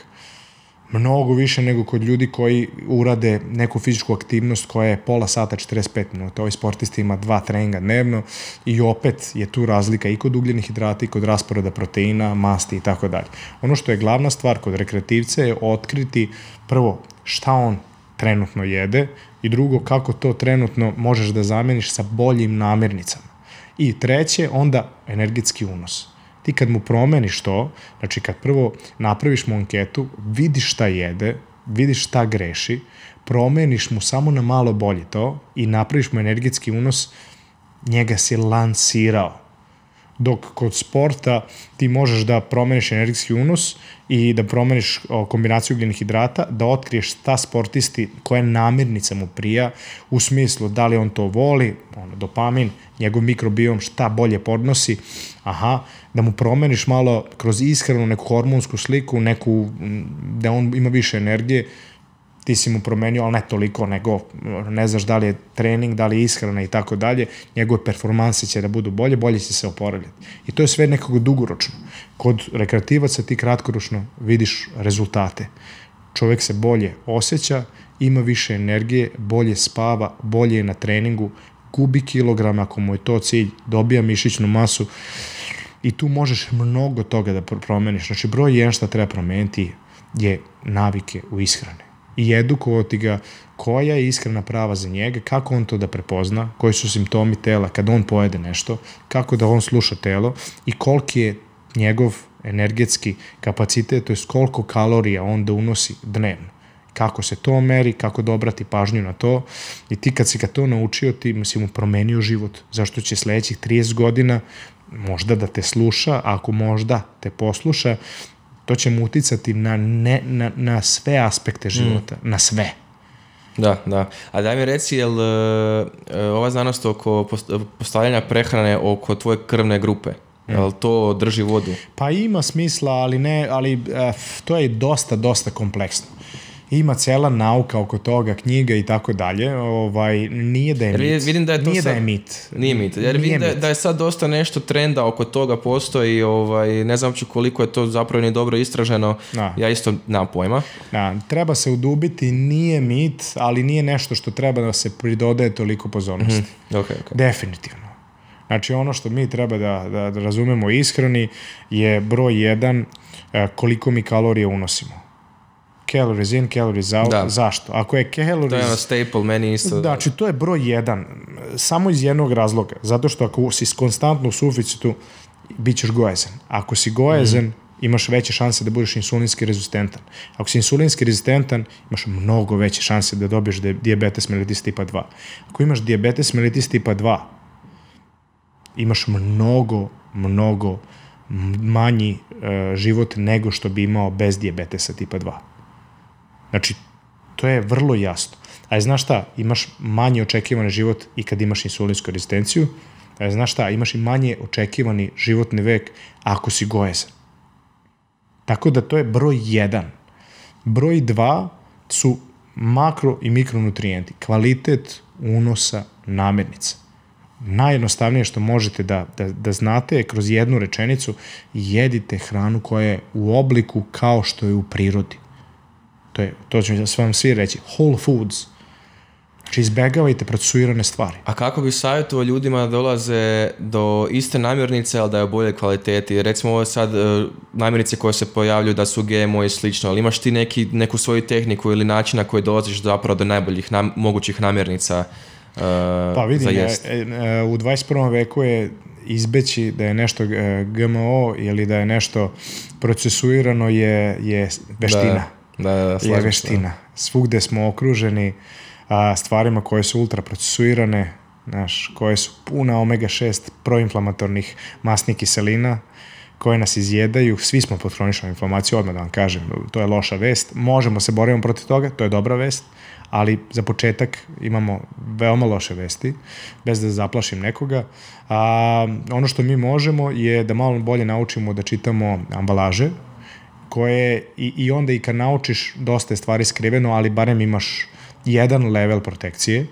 mnogo više nego kod ljudi koji urade neku fizičku aktivnost koja je pola sata, četrdeset pet minuta. Ovaj sportista ima dva treninga dnevno i opet je tu razlika i kod ugljenih hidrata i kod rasporeda proteina, masti i tako dalje. Ono što je glavna stvar kod rekreativca je otkriti prvo šta on trenutno jede i drugo kako to trenutno možeš da zameniš sa boljim namirnicama. I treće, onda energetski unos. Ti kad mu promeniš to, znači kad prvo napraviš mu anketu, vidiš šta jede, vidiš šta greši, promeniš mu samo na malo bolje to i napraviš mu energetski unos, njega si lansirao. Dok kod sporta ti možeš da promeniš energetski unos i da promeniš kombinaciju ugljenih hidrata, da otkriješ šta sportisti, koja namirnica mu prija, u smislu da li on to voli, ono, dopamin, njegov mikrobiom, šta bolje podnosi, aha, da mu promeniš malo kroz ishranu, neku hormonsku sliku, neku, da on ima više energije, ti si mu promenio, ali ne toliko, nego ne znaš da li je trening, da li je ishrana i tako dalje, njegove performanse će da budu bolje, bolje će se oporavljati. I to je sve nekako dugoročno. Kod rekreativaca ti kratkoročno vidiš rezultate. Čovjek se bolje osjeća, ima više energije, bolje spava, bolje je na treningu, gubi kilograme ako mu je to cilj, dobija mišićnu masu i tu možeš mnogo toga da promeniš. Znači, broj jedan što treba promeniti je navike u ishrani. I edukovati ga koja je ishrana prava za njega, kako on to da prepozna, koji su simptomi tela kad on pojede nešto, kako da on sluša telo i koliki je njegov energetski kapacitet, to je koliko kalorija on da unosi dnevno. Kako se to meri, kako da obrati pažnju na to i ti kad si ga to naučio, ti si mu promenio život, zašto će sledećih trideset godina možda da te sluša, ako možda te posluša, to će mu uticati na, ne, na, na sve aspekte života, mm. na sve. Da, da. A daj mi reci, jel uh, ova znanost oko postavljanja prehrane oko tvoje krvne grupe, mm. jel to drži vodu? Pa ima smisla, ali ne, ali uh, to je dosta, dosta kompleksno. Ima cela nauka oko toga, knjiga i tako dalje, ovaj, nije da je mit. Jer vidim da je to nije sad, da je mit. Nije mit, jer nije vidim da, mit. da je sad dosta nešto trenda oko toga postoji, ovaj, ne znam uopće koliko je to zapravo ni dobro istraženo, da. Ja isto nemam pojma. Da, treba se udubiti, nije mit, ali nije nešto što treba da se pridodaje toliko pozornosti. Mm-hmm. Okay, okay. Definitivno. Znači ono što mi treba da, da, da razumemo ishrani je broj jedan, koliko mi kalorije unosimo. Calories in, calories out. Da. Zašto? Ako je calories... To je ono staple, meni isto. Znači, to je broj jedan. Samo iz jednog razloga. Zato što ako si konstantno u suficitu, bit ćeš gojazan. Ako si gojazan, mm. imaš veće šanse da budeš insulinski rezistentan. Ako si insulinski rezistentan, imaš mnogo veće šanse da dobiješ dijabetes mellitus tipa dva. Ako imaš dijabetes mellitus tipa dva, imaš mnogo, mnogo manji uh, život nego što bi imao bez dijabetesa tipa dva. Znači, to je vrlo jasno. A znaš šta, imaš manje očekivani život i kad imaš insulinsku rezistenciju, a znaš šta, imaš i manje očekivani životni vek ako si gojazan. Tako da to je broj jedan. Broj dva su makro i mikronutrijenti, kvalitet unosa namirnica. Najjednostavnije što možete da, da, da znate je kroz jednu rečenicu, jedite hranu koja je u obliku kao što je u prirodi. To je, to ću vam svi reći, whole foods. Znači, izbegavajte procesuirane stvari. A kako bi savjetovao ljudima da dolaze do iste namirnice, ali da je u bolje kvaliteti? Recimo, ovo sad uh, namirnice koje se pojavljuju da su G M O i slično, ali imaš ti neki, neku svoju tehniku ili način na koji dolaziš zapravo do najboljih nam, mogućih namirnica uh, pa vidim, za jest? E, e, u dvadeset prvom veku je izbeći da je nešto G M O ili da je nešto procesuirano je, je veština. Da. Da, da, je veština. Da. Svugde smo okruženi a, stvarima koje su ultra procesuirane, znaš, koje su puna omega šest proinflamatornih masnih kiselina, koje nas izjedaju. Svi smo pod hroničnom inflamacijom, odmah da vam kažem, to je loša vest. Možemo se boriti protiv toga, to je dobra vest, ali za početak imamo veoma loše vesti, bez da zaplašim nekoga. A, ono što mi možemo je da malo bolje naučimo da čitamo ambalaže, koje i, i onda i kad naučiš dosta je stvari skriveno, ali barem imaš jedan level protekcije,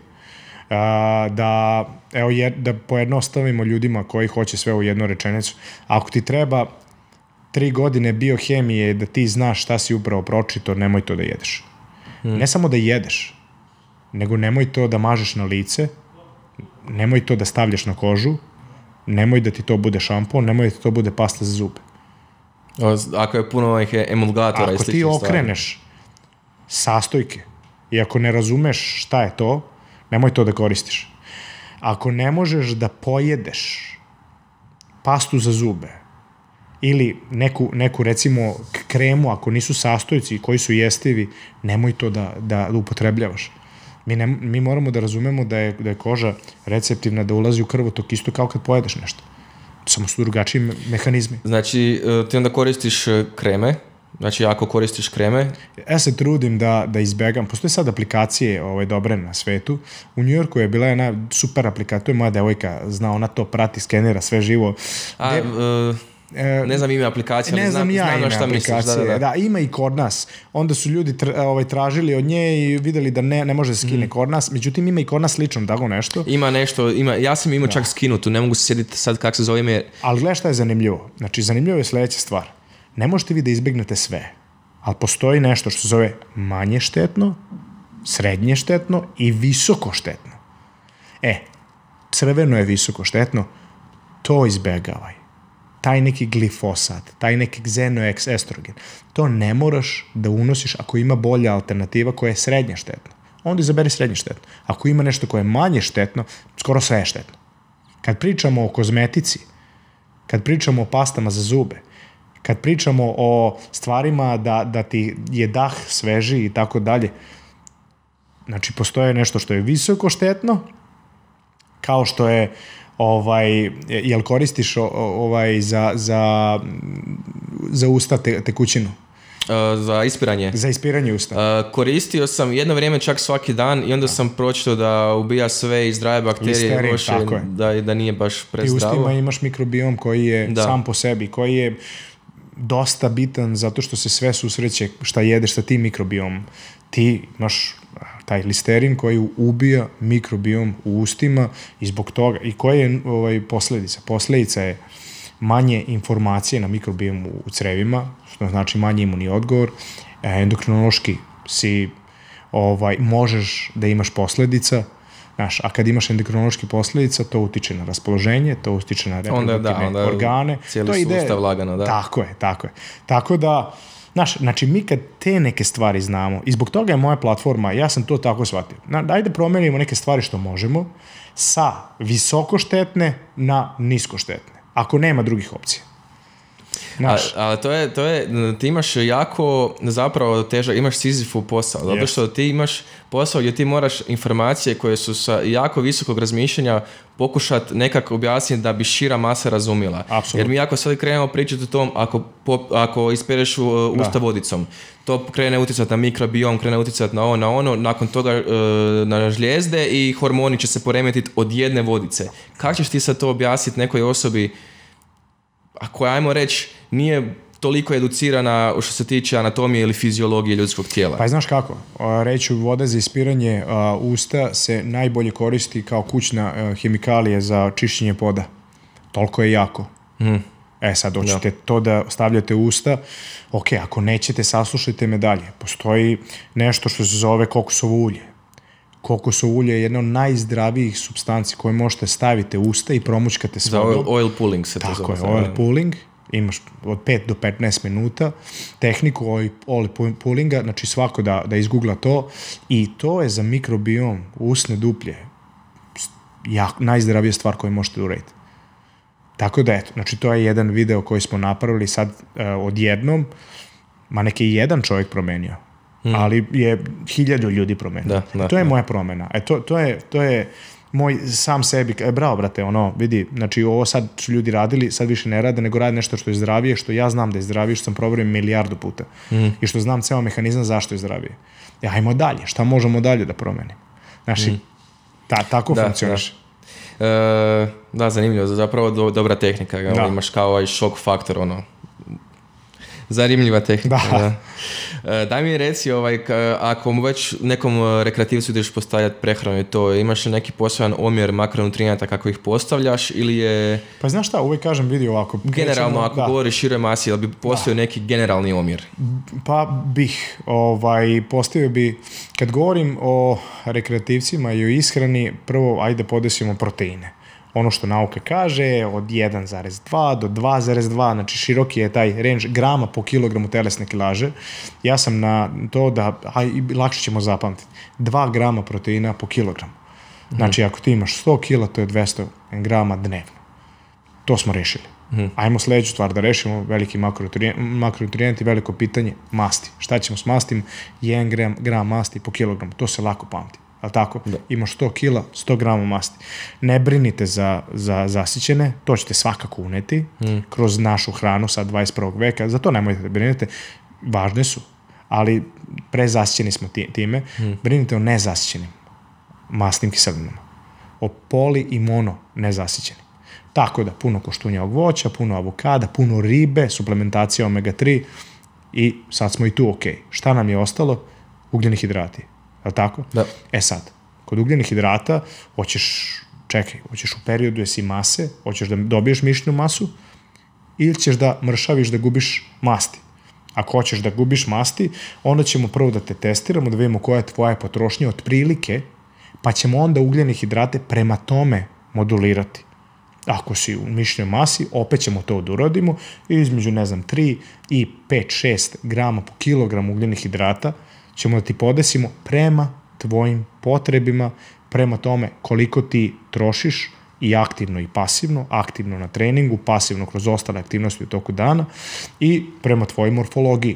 a, da, evo, je, da pojednostavimo ljudima koji hoće sve u jednu rečenicu. Ako ti treba tri godine biohemije da ti znaš šta si upravo pročito, nemoj to da jedeš. Hmm. Ne samo da jedeš, nego nemoj to da mažeš na lice, nemoj to da stavljaš na kožu, nemoj da ti to bude šampon, nemoj da ti to bude pasta za zube. Ako je puno ovih emulgatora i sličnih stvari. Ako ti okreneš sastojke i ako ne razumeš šta je to, nemoj to da koristiš. ako ne možeš da pojedeš pastu za zube ili neku, neku recimo kremu, ako nisu sastojci koji su jestivi, nemoj to da, da upotrebljavaš. Mi, ne, mi moramo da razumemo da je, da je koža receptivna, da ulazi u krvotok isto kao kad pojedeš nešto. Samo su drugačiji mehanizmi. Znači, ti onda koristiš kreme, znači ako koristiš kreme? Ja se trudim da, da izbegam. Postoje sad aplikacije ovaj, dobre na svetu. U Njujorku je bila jedna super aplikacija, to je moja devojka, zna, ona to prati, skenira sve živo. A, De, uh... Ne znam ime aplikacije, ali ne znam, znam, ja znam na šta misliš. Da, da, da. da, ima i kod nas. Onda su ljudi tra, ovaj, tražili od nje i videli da ne, ne može da skine mm. kod nas. Međutim, ima i kod nas slično tako nešto. Ima nešto, ima, ja sam imao da. čak skinutu, ne mogu se sjediti sad kako se zove ime. Ali gledaj šta je zanimljivo. Znači, zanimljivo je sljedeća stvar. Ne možete vi da izbjegnete sve, ali postoji nešto što se zove manje štetno, srednje štetno i visoko štetno. E, crveno je visoko štetno, to izbjegavaj. Taj neki glifosat, taj neki xenoestrogen, to ne moraš da unosiš ako ima bolja alternativa koja je srednje štetna. Onda izaberi srednje štetno. Ako ima nešto koje je manje štetno, skoro sve je štetno. Kad pričamo o kozmetici, kad pričamo o pastama za zube, kad pričamo o stvarima da, da ti je dah sveži i tako dalje, znači postoje nešto što je visoko štetno, kao što je ovaj, jel koristiš ovaj, za, za, za usta te, tekućinu? Uh, za ispiranje. Za ispiranje usta. Uh, koristio sam jedno vrijeme čak svaki dan i onda sam pročitao da ubija sve i zdrave bakterije. Listerin, loše, tako je. Da, da nije baš prezdravo. I ustima imaš mikrobiom koji je da. sam po sebi, koji je dosta bitan zato što se sve susreće šta jedeš sa tim mikrobiom. Ti imaš taj listerin koji ubija mikrobiom u ustima i zbog toga. I koja je ovaj, posljedica? Posljedica je manje informacije na mikrobiom u crevima, što znači manje imunni odgovor. Endokrinološki si ovaj, možeš da imaš posljedica, znaš, a kad imaš endokrinološki posljedica, to utiče na raspoloženje, to utiče na reproduktivne da, organe. Cijeli to ide, sustav lagano, da. Tako je, tako je. Tako da, znaš, znači mi kad te neke stvari znamo, i zbog toga je moja platforma, ja sam to tako shvatio, daj da promenimo neke stvari što možemo sa visokoštetne na niskoštetne, ako nema drugih opcija. Znaš. A, a to je, to je, ti imaš jako zapravo težak, imaš Sizifu posao, zato što ti imaš posao gdje ti moraš informacije koje su sa jako visokog razmišljanja pokušati nekako objasniti da bi šira masa razumjela. Apsolutno. Jer mi ako sad krenemo pričati o tom, ako, pop, ako ispereš uh, usta vodicom, to krene utjecati na mikrobiom, krene utjecati na ovo, na ono, nakon toga uh, na žlijezde i hormoni će se poremetiti od jedne vodice. Kako ćeš ti sad to objasniti nekoj osobi ako, ajmo reći, nije toliko educirana što se tiče anatomije ili fiziologije ljudskog tijela? Pa znaš kako, reću voda za ispiranje uh, usta se najbolje koristi kao kućna uh, hemikalije za čišćenje poda. Toliko je jako. Mm. E sad, hoćete to da stavljate u usta, ok, ako nećete, saslušajte me dalje. Postoji nešto što se zove kokosovo ulje. Kokosovo ulje je jedna od najzdravijih supstanci koje možete staviti u usta i promućkate s vodom. Za oil, oil pulling se to zove. Tako je, oil pulling. Imaš od pet do petnaest minuta tehniku oil pullinga, znači svako da, da izgoogla to i to je za mikrobiom usne duplje jak, najzdravija stvar koju možete uraditi. Tako da eto, znači to je jedan video koji smo napravili sad uh, odjednom, ma neki jedan čovjek promenio. Hmm. Ali je hiljadu ljudi promenio. Da, da, to je da. moja promjena. E, to, to, je, to je moj sam sebi, e, bravo brate, ono, vidi, znači ovo sad su ljudi radili, sad više ne rade, nego rade nešto što je zdravije, što ja znam da je zdravije, što sam proverio milijardu puta. Hmm. I što znam ceo mehanizam zašto je zdravije. E, ajmo dalje, šta možemo dalje da promenimo? Znači, hmm. ta, tako da, funkcioniš. Da. E, da, zanimljivo, zapravo do, dobra tehnika, da. Imaš kao ovaj šok faktor, ono, zanimljiva tehnika. Da. Da. Daj mi reci, ovaj, ako već nekom rekreativcu ideš postavljati prehranu i to, imaš li neki poseban omjer makronutrijenata kako ih postavljaš ili je... Pa znaš šta, uvijek kažem vidi ovako. Generalno, krećemo, ako da. govoriš široj masi, ili bi postavio da. neki generalni omjer? Pa bih, ovaj, postavio bi, kad govorim o rekreativcima i o ishrani, prvo ajde podesimo proteine. Ono što nauka kaže, od jedan zarez dva do dva zarez dva, znači široki je taj range grama po kilogramu telesne kilaže. Ja sam na to da, aj, lakše ćemo zapamtiti, dva grama proteina po kilogramu. Znači, ako ti imaš sto kila, to je dvesta grama dnevno. To smo rešili. Mm-hmm. Ajmo sledeću stvar da rešimo, veliki makronutrijenti, veliko pitanje, masti. Šta ćemo s mastim? jedan gram, gram masti po kilogramu. To se lako pamti. Ali tako? Da. Imaš sto kila, sto grama masti. Ne brinite za, za zasićene, to ćete svakako uneti mm. kroz našu hranu sad dvadeset prvog veka. Za to nemojte da brinete. Važne su, ali prezasićeni smo time. Mm. Brinite o nezasićenim masnim kiselinama. O poli i mono nezasićenim. Tako da, puno koštunjavog voća, puno avokada, puno ribe, suplementacija omega tri i sad smo i tu ok. Šta nam je ostalo? Ugljeni hidrati. Je li tako? Da. E sad, kod ugljenih hidrata hoćeš, čekaj, hoćeš u periodu jesi mase, hoćeš da dobiješ mišićnu masu ili ćeš da mršaviš, da gubiš masti. Ako hoćeš da gubiš masti, onda ćemo prvo da te testiramo, da vidimo koja je tvoja potrošnja od prilike, pa ćemo onda ugljene hidrate prema tome modulirati. Ako si u mišićnoj masi, opet ćemo to da uradimo i između, ne znam, tri i pet šest grama po kilogramu ugljenih hidrata ćemo da ti podesimo prema tvojim potrebima, prema tome koliko ti trošiš i aktivno i pasivno, aktivno na treningu, pasivno kroz ostale aktivnosti u toku dana i prema tvojoj morfologiji.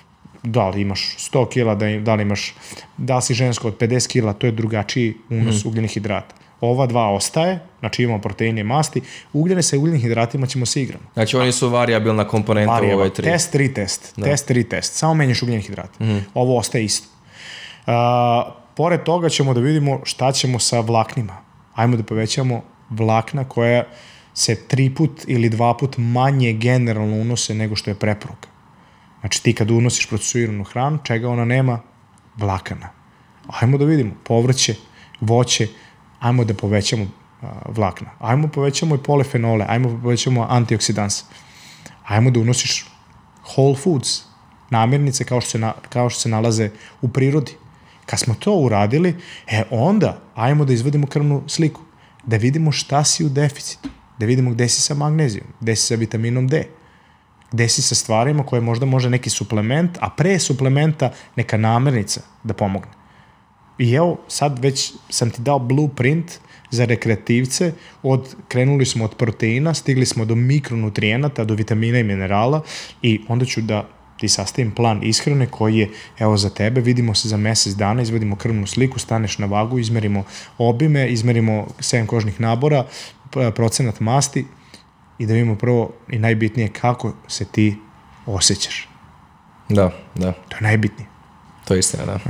Da li imaš sto kila, da li imaš, da li si žensko od pedeset kila, to je drugačiji unos mm. ugljenih hidrata. Ova dva ostaje, znači imamo proteine i masti, ugljene sa ugljenim hidratima ćemo se igrati. Znači oni su variabilna komponenta u ove tri. Test, retest, da. test, retest, samo menjaš ugljene hidrate. Mm. Ovo ostaje isto. Uh, pored toga ćemo da vidimo šta ćemo sa vlaknima. Ajmo da povećamo vlakna koja se tri put ili dva put manje generalno unose nego što je preporuka. Znači ti kad unosiš procesuiranu hranu, čega ona nema? Vlakana. Ajmo da vidimo povrće, voće, ajmo da povećamo uh, vlakna. Ajmo da povećamo i polifenole, ajmo da povećamo antioksidanse. Ajmo da unosiš whole foods, namirnice kao što se, na, kao što se nalaze u prirodi. Kad smo to uradili, e onda ajmo da izvodimo krvnu sliku, da vidimo šta si u deficitu, da vidimo gde si sa magnezijom, gde si sa vitaminom D, gde si sa stvarima koje možda može neki suplement, a pre suplementa neka namirnica da pomogne. I evo, sad već sam ti dao blueprint za rekreativce, od, krenuli smo od proteina, stigli smo do mikronutrijenata, do vitamina i minerala i onda ću da ti sastavim plan ishrane koji je, evo za tebe, vidimo se za mesec dana, izvedimo krvnu sliku, staneš na vagu, izmerimo obime, izmerimo sedam kožnih nabora, procenat masti i da vidimo prvo i najbitnije kako se ti osjećaš. Da, da. To je najbitnije. To je istina, da.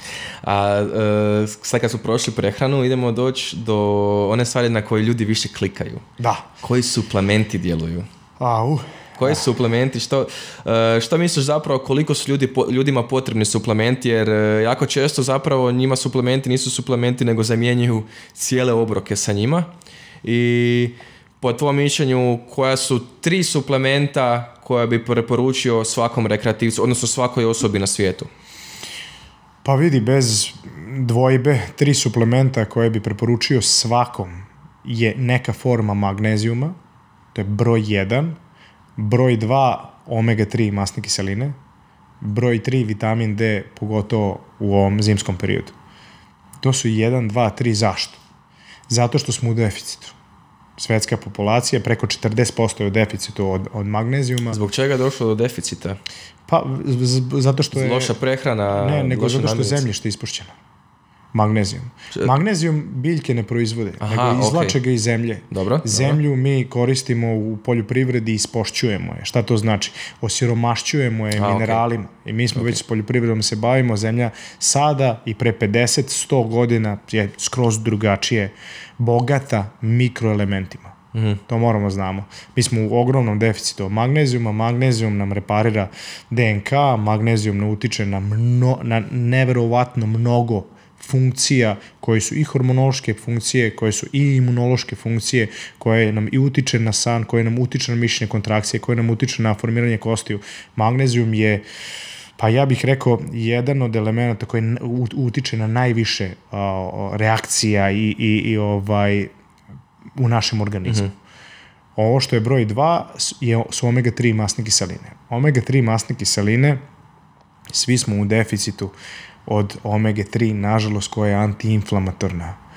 A e, sad kad su prošli prehranu, idemo doći do one stvari na koje ljudi više klikaju. Da. Koji suplementi djeluju? Au. Koji suplementi, što, što misliš zapravo koliko su ljudi, ljudima potrebni suplementi, jer jako često zapravo njima suplementi nisu suplementi nego zamjenjuju cijele obroke sa njima. I po tvojom mišljenju koja su tri suplementa koja bi preporučio svakom rekreativcu, odnosno svakoj osobi na svijetu? Pa vidi, bez dvojbe, tri suplementa koje bi preporučio svakom je neka forma magnezijuma, to je broj jedan, broj dva omega tri masne kiseline, broj tri vitamin D, pogotovo u ovom zimskom periodu. To su jedan, dva, tri. Zašto? Zato što smo u deficitu. Svetska populacija preko četrdeset posto je u deficitu od, od magnezijuma. Zbog čega je došlo do deficita? Pa, z, zato što je... Loša prehrana? Ne, nego zato što je zemljište ispušćeno. Magnezijum. Magnezijum biljke ne proizvode, Aha, nego izvlače okay. ga iz zemlje. Dobro, Zemlju dobro. mi koristimo u poljoprivredi i ispošćujemo je. Šta to znači? Osiromašćujemo je A, mineralima. Okay. I mi smo okay. već s poljoprivredom se bavimo. Zemlja sada i pre pedeset do sto godina je skroz drugačije, bogata mikroelementima. Mm-hmm. To moramo znamo. Mi smo u ogromnom deficitu magnezijuma, magnezijum nam reparira D N K, magnezijum ne utiče na, mno, na neverovatno mnogo funkcija koje su i hormonološke funkcije, koje su i imunološke funkcije, koje nam i utiče na san, koje nam utiče na mišićne kontrakcije, koje nam utiče na formiranje kostiju. Magnezijum je, pa ja bih rekao, jedan od elemenata koji utiče na najviše uh, reakcija i, i, i ovaj, u našem organizmu. Mm-hmm. Ovo što je broj dva je, su omega tri masne kiseline. omega tri masne kiseline, svi smo u deficitu od omega tri, nažalost, koja je antiinflamatorna.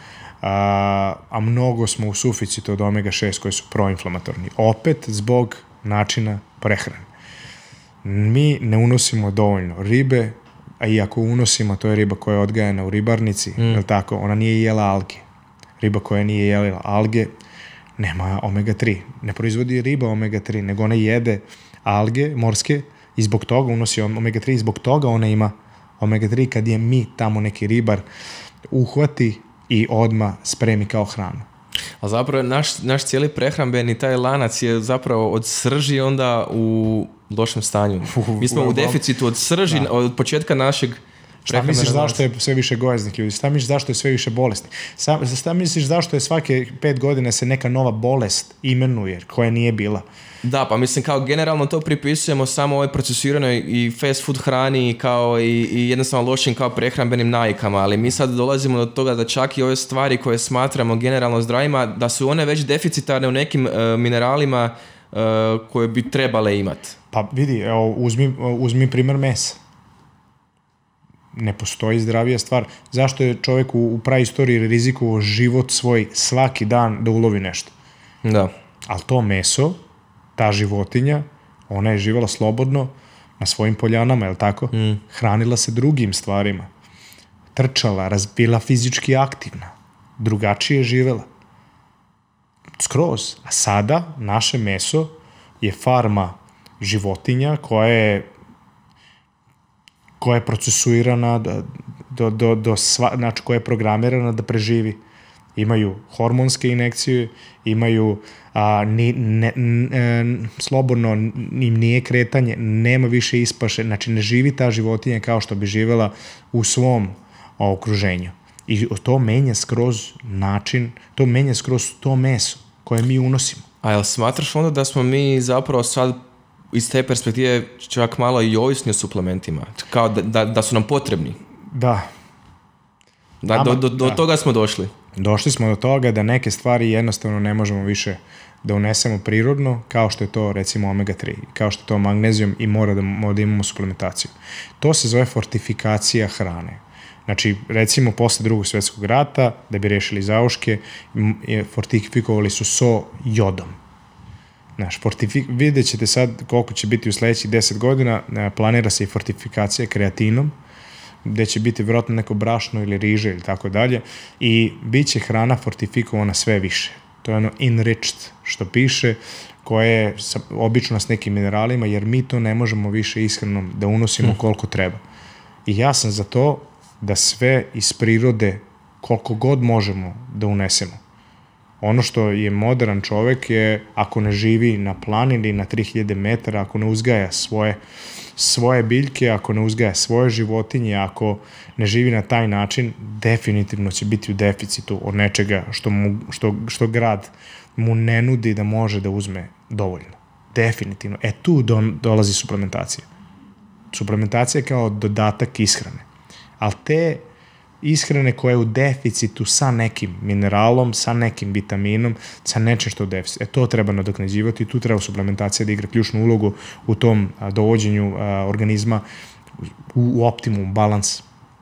a, a mnogo smo u suficitu od omega šest koji su proinflamatorni. Opet zbog načina prehrane. Mi ne unosimo dovoljno ribe, a i ako unosimo, to je riba koja je odgajana u ribarnici, mm. je li tako? Ona nije jela alge. Riba koja nije jela alge nema omega tri. Ne proizvodi riba omega tri, nego ona jede alge morske i zbog toga unosi omega tri i zbog toga ona ima omega tri kad je mi tamo neki ribar uhvati i odmah spremi kao hranu. A zapravo naš, naš cijeli prehrambeni taj lanac je zapravo od srži onda u lošem stanju. Mi smo u, u deficitu od srži, da. Od početka našeg Šta misliš zašto je sve više gojaznih ljudi? Šta misliš zašto je sve više bolesti? Šta misliš zašto je svake pet godina se neka nova bolest imenuje koja nije bila? Da, pa mislim kao generalno to pripisujemo samo ovoj procesiranoj i fast food hrani kao i, i jednostavno lošim kao prehrambenim navikama, ali mi sad dolazimo do toga da čak i ove stvari koje smatramo generalno zdravima, da su one već deficitarne u nekim uh, mineralima uh, koje bi trebale imati. Pa vidi, evo, uzmi, uzmi primjer mesa. Ne postoji zdravija stvar. Zašto je čovjek u, u praistoriji rizikovao život svoj svaki dan da ulovi nešto? Da. Ali to meso, ta životinja, ona je živjela slobodno na svojim poljanama, je li tako? Mm. Hranila se drugim stvarima. Trčala, bila fizički aktivna. Drugačije živjela. Skroz. A sada naše meso je farma životinja koja je koja je procesuirana do, do, do, do sva, znači koja je programirana da preživi. Imaju hormonske injekcije, imaju a, ni, ne, ne, slobodno im nije kretanje, nema više ispaše, znači ne živi ta životinja kao što bi živjela u svom okruženju. I to menja skroz način, to menja skroz to meso koje mi unosimo. A jel smatraš onda da smo mi zapravo sad iz te perspektive čak malo i ovisni o suplementima? Kao da, da, da su nam potrebni? Da. Da, Ama, do, do, do da. toga smo došli. Došli smo do toga da neke stvari jednostavno ne možemo više da unesemo prirodno, kao što je to recimo omega tri, kao što je to magnezijum i mora da, mora da imamo suplementaciju. To se zove fortifikacija hrane. Znači, recimo, posle drugog svjetskog rata, da bi rešili zauške, fortifikovali su so jodom. Znaš, fortifik... vidjet ćete sad koliko će biti u sledećih deset godina, planira se i fortifikacija kreatinom, gde će biti vjerojatno neko brašno ili riže ili tako dalje, i bit će hrana fortifikovana sve više. To je ono enriched, što piše, koje je obično s nekim mineralima, jer mi to ne možemo više ishranom da unosimo koliko treba. I ja sam za to da sve iz prirode, koliko god možemo da unesemo. Ono što je modern čovek je, ako ne živi na planini na tri hiljade metara, ako ne uzgaja svoje, svoje biljke, ako ne uzgaja svoje životinje, ako ne živi na taj način, definitivno će biti u deficitu od nečega što, mu, što, što grad mu ne nudi da može da uzme dovoljno. Definitivno. E tu do, dolazi suplementacija. Suplementacija je kao dodatak ishrane. Ali te ishrane koja je u deficitu sa nekim mineralom, sa nekim vitaminom, sa nečem što je u deficitu. E to treba nadoknađivati i tu treba suplementacija da igra ključnu ulogu u tom a, dovođenju a, organizma u, u optimum, balans.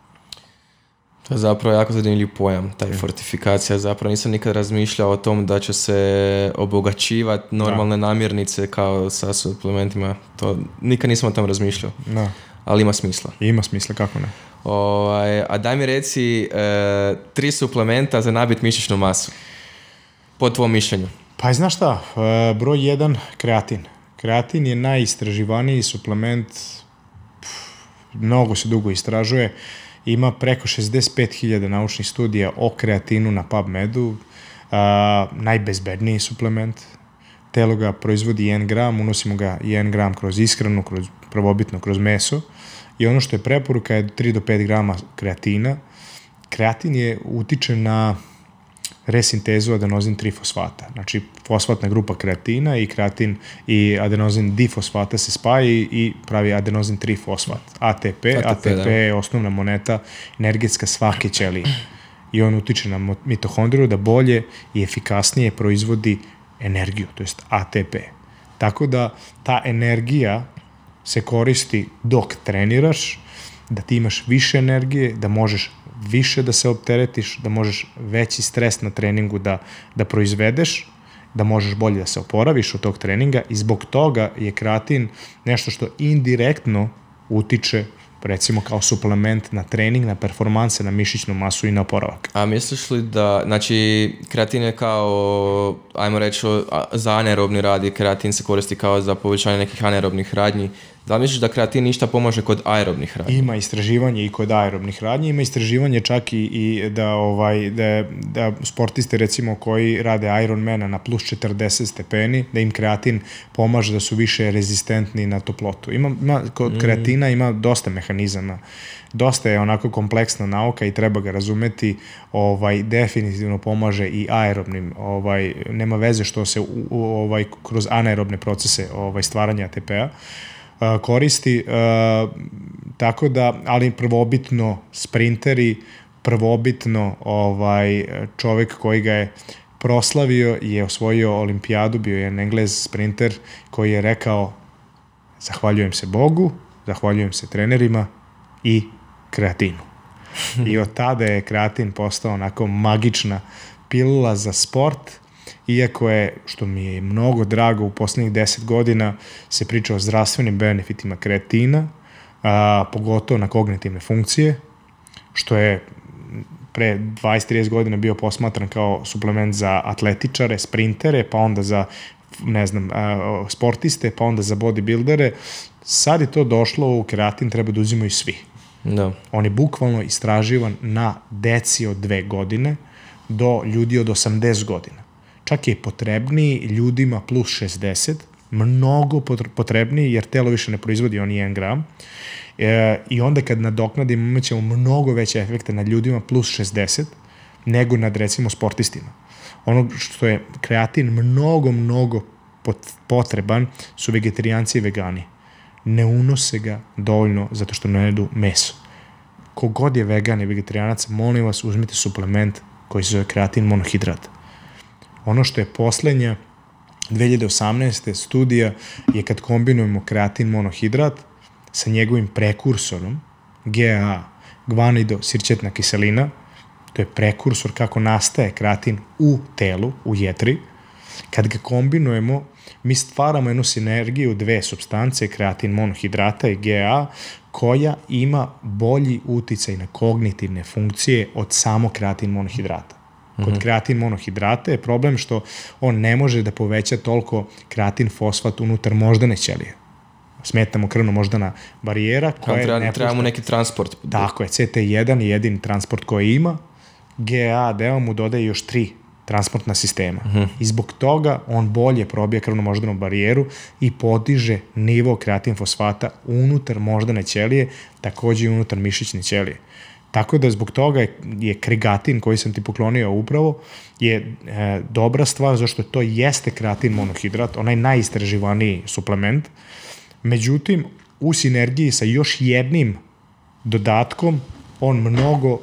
To je zapravo jako zanimljiv pojam, taj mm. fortifikacija. Zapravo nisam nikad razmišljao o tom da će se obogaćivati normalne da. namirnice kao sa suplementima. To nikad nisam o tom razmišljao. Da. Ali ima smisla. Ima smisla, kako ne. Ovaj, a daj mi reci e, tri suplementa za nabit mišićnu masu. Po tvom mišljenju. Pa znaš šta, e, broj jedan, kreatin. Kreatin je najistraživaniji suplement, pf, mnogo se dugo istražuje. Ima preko šezdeset pet hiljada naučnih studija o kreatinu na PubMedu. A, najbezbedniji suplement. Telo ga proizvodi jedan gram, unosimo ga jedan gram kroz ishranu, kroz prvobitno kroz meso. I ono što je preporuka je tri do pet grama kreatina. Kreatin je utiče na resintezu adenozin trifosfata. Znači, fosfatna grupa kreatina i kreatin i adenozin difosfata se spaji i pravi adenozin trifosfat. A T P. A T P je osnovna moneta energetska svake ćelije. I on utiče na mitohondriju da bolje i efikasnije proizvodi energiju, to jest A T P. Tako da ta energija se koristi dok treniraš, da ti imaš više energije, da možeš više da se opteretiš, da možeš veći stres na treningu da, da proizvedeš, da možeš bolje da se oporaviš od tog treninga i zbog toga je kreatin nešto što indirektno utiče recimo kao suplement na trening, na performanse, na mišićnu masu i na oporavak. A misliš li da, znači kreatin je kao, ajmo reći, za anaerobni rad i kreatin se koristi kao za povećanje nekih anaerobnih radnji. Da li misliš da kreatin ništa pomaže kod aerobnih radnji? Ima istraživanje i kod aerobnih radnji, ima istraživanje čak i, i da, ovaj, da, da sportiste recimo koji rade Ironmana na plus četrdeset stepeni, da im kreatin pomaže da su više rezistentni na toplotu. Ima, ima, kod kreatina ima dosta mehanizama, dosta je onako kompleksna nauka i treba ga razumeti, ovaj, definitivno pomaže i aerobnim, ovaj, nema veze što se u, u, ovaj, kroz anaerobne procese ovaj, stvaranja A T P-a koristi, uh, tako da, ali prvobitno sprinteri, prvobitno ovaj, čovek koji ga je proslavio je osvojio olimpijadu, bio je Englez sprinter koji je rekao zahvaljujem se Bogu, zahvaljujem se trenerima i kreatinu. I od tada je kreatin postao onako magična pilula za sport, iako je, što mi je mnogo drago, u poslednjih deset godina se priča o zdravstvenim benefitima kreatina, a, pogotovo na kognitivne funkcije, što je pre dvadeset do trideset godina bio posmatran kao suplement za atletičare, sprintere, pa onda za, ne znam, a, sportiste, pa onda za bodybuildere. Sad je to došlo, u kreatin treba da uzimaju svi. Da. On je bukvalno istraživan na deci od dve godine do ljudi od osamdeset godina. Čak je potrebniji ljudima plus šezdeset, mnogo potrebniji, jer telo više ne proizvodi on jedan gram. E, I onda kad nadoknadimo, imat ćemo mnogo veće efekte na ljudima plus šezdeset, nego nad, recimo, sportistima. Ono što je kreatin mnogo, mnogo potreban su vegetarijanci i vegani. Ne unose ga dovoljno zato što ne jedu meso. Kogod je vegan i vegetarijanac, molim vas, uzmite suplement koji se zove kreatin monohidrat. Ono što je poslednja dve hiljade osamnaeste studija je kad kombinujemo kreatin monohidrat sa njegovim prekursorom G A A, gvanidosirćetna kiselina, to je prekursor kako nastaje kreatin u telu, u jetri. Kad ga kombinujemo, mi stvaramo jednu sinergiju dve supstance, kreatin monohidrata i G A A, koja ima bolji uticaj na kognitivne funkcije od samo kreatin monohidrata. Kod kreatin monohidrata je problem što on ne može da poveća toliko kreatin fosfat unutar moždane ćelije. Smetamo krvno-moždana barijera koja treba, ne trebamo pušta. Neki transport. Tako je, C T jedan je jedini transport koji ima, G A deo mu dodaje još tri transportna sistema. Uh-huh. I zbog toga on bolje probija krvno-moždanu barijeru i podiže nivo kreatin fosfata unutar moždane ćelije, takođe i unutar mišićne ćelije. Tako da zbog toga je, je kreatin koji sam ti poklonio upravo je e, dobra stvar, zašto to jeste kreatin monohidrat, onaj najistraživaniji suplement. Međutim, u sinergiji sa još jednim dodatkom, on mnogo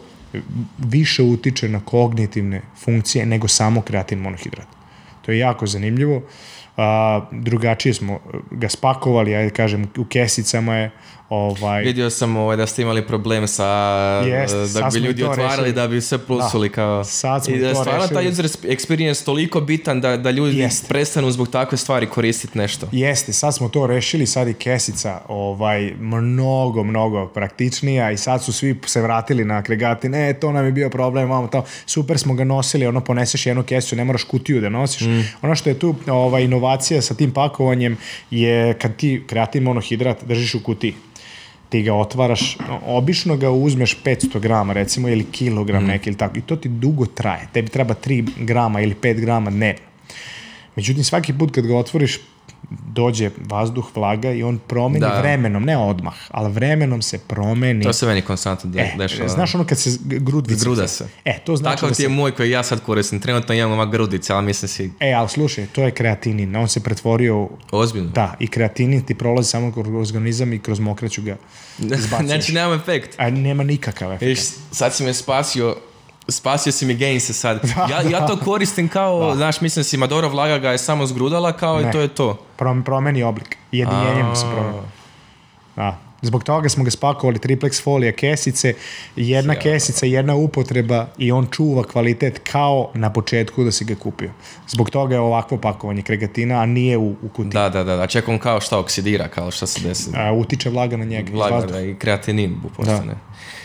više utiče na kognitivne funkcije nego samo kreatin monohidrat. To je jako zanimljivo. A, drugačije smo ga spakovali, ajde kažem, u kesicama je. Ovaj... Vidio sam ovaj, da ste imali problem sa, yes, da bi ljudi otvarali, rešili. Da bi sve plusuli da. Kao... Sad smo i da je stvarno rešili. taj user experience toliko bitan da, da ljudi Jeste. prestanu zbog takve stvari koristiti nešto. Jeste, sad smo to rešili, sad je kesica ovaj, mnogo, mnogo praktičnija i sad su svi se vratili na kreatin, e, to nam je bio problem, vamo to, super smo ga nosili, ono, poneseš jednu kesicu, ne moraš kutiju da nosiš. Mm. Ono što je tu ovaj, inovacija sa tim pakovanjem je kad ti kreatin monohidrat držiš u kutiji. Ti ga otvaraš, obično ga uzmeš petsto grama recimo ili kilogram mm. neki ili tako i to ti dugo traje, tebi treba tri grama ili pet grama dnevno. Međutim, svaki put kad ga otvoriš dođe vazduh, vlaga i on promeni da. vremenom, ne odmah, ali vremenom se promeni. To se meni konstantno de- dešava. E, znaš ono kad se grudvice... Zgruda se. E, to znači Takav da ti je se... moj koji ja sad koristim. Trenutno imam ovak grudice, ali mislim si... E, ali slušaj, to je kreatinin. On se pretvorio u... Ozbiljno? Da, i kreatinin ti prolazi samo kroz organizam i kroz mokraću ga izbacuješ. Znači, nema efekt. A nema nikakav efekt. Viš, sad si me spasio... Spasio si mi gainse sad. Ja, ja to koristim kao, da. znaš, mislim si, Madora vlaga ga je samo zgrudala kao ne. i to je to. Prom, promeni oblik. Jedinjenjem se promeni. Da. Zbog toga smo ga spakovali triplex folija kesice, jedna kesica, jedna upotreba i on čuva kvalitet kao na početku da si ga kupio. Zbog toga je ovakvo pakovanje kreatina, a nije u, u kutiji. Da, da, da, da. Ček on kao šta oksidira, kao šta se desi? A, utiče vlaga na njega. Vlaga, da, i kreatinin postane.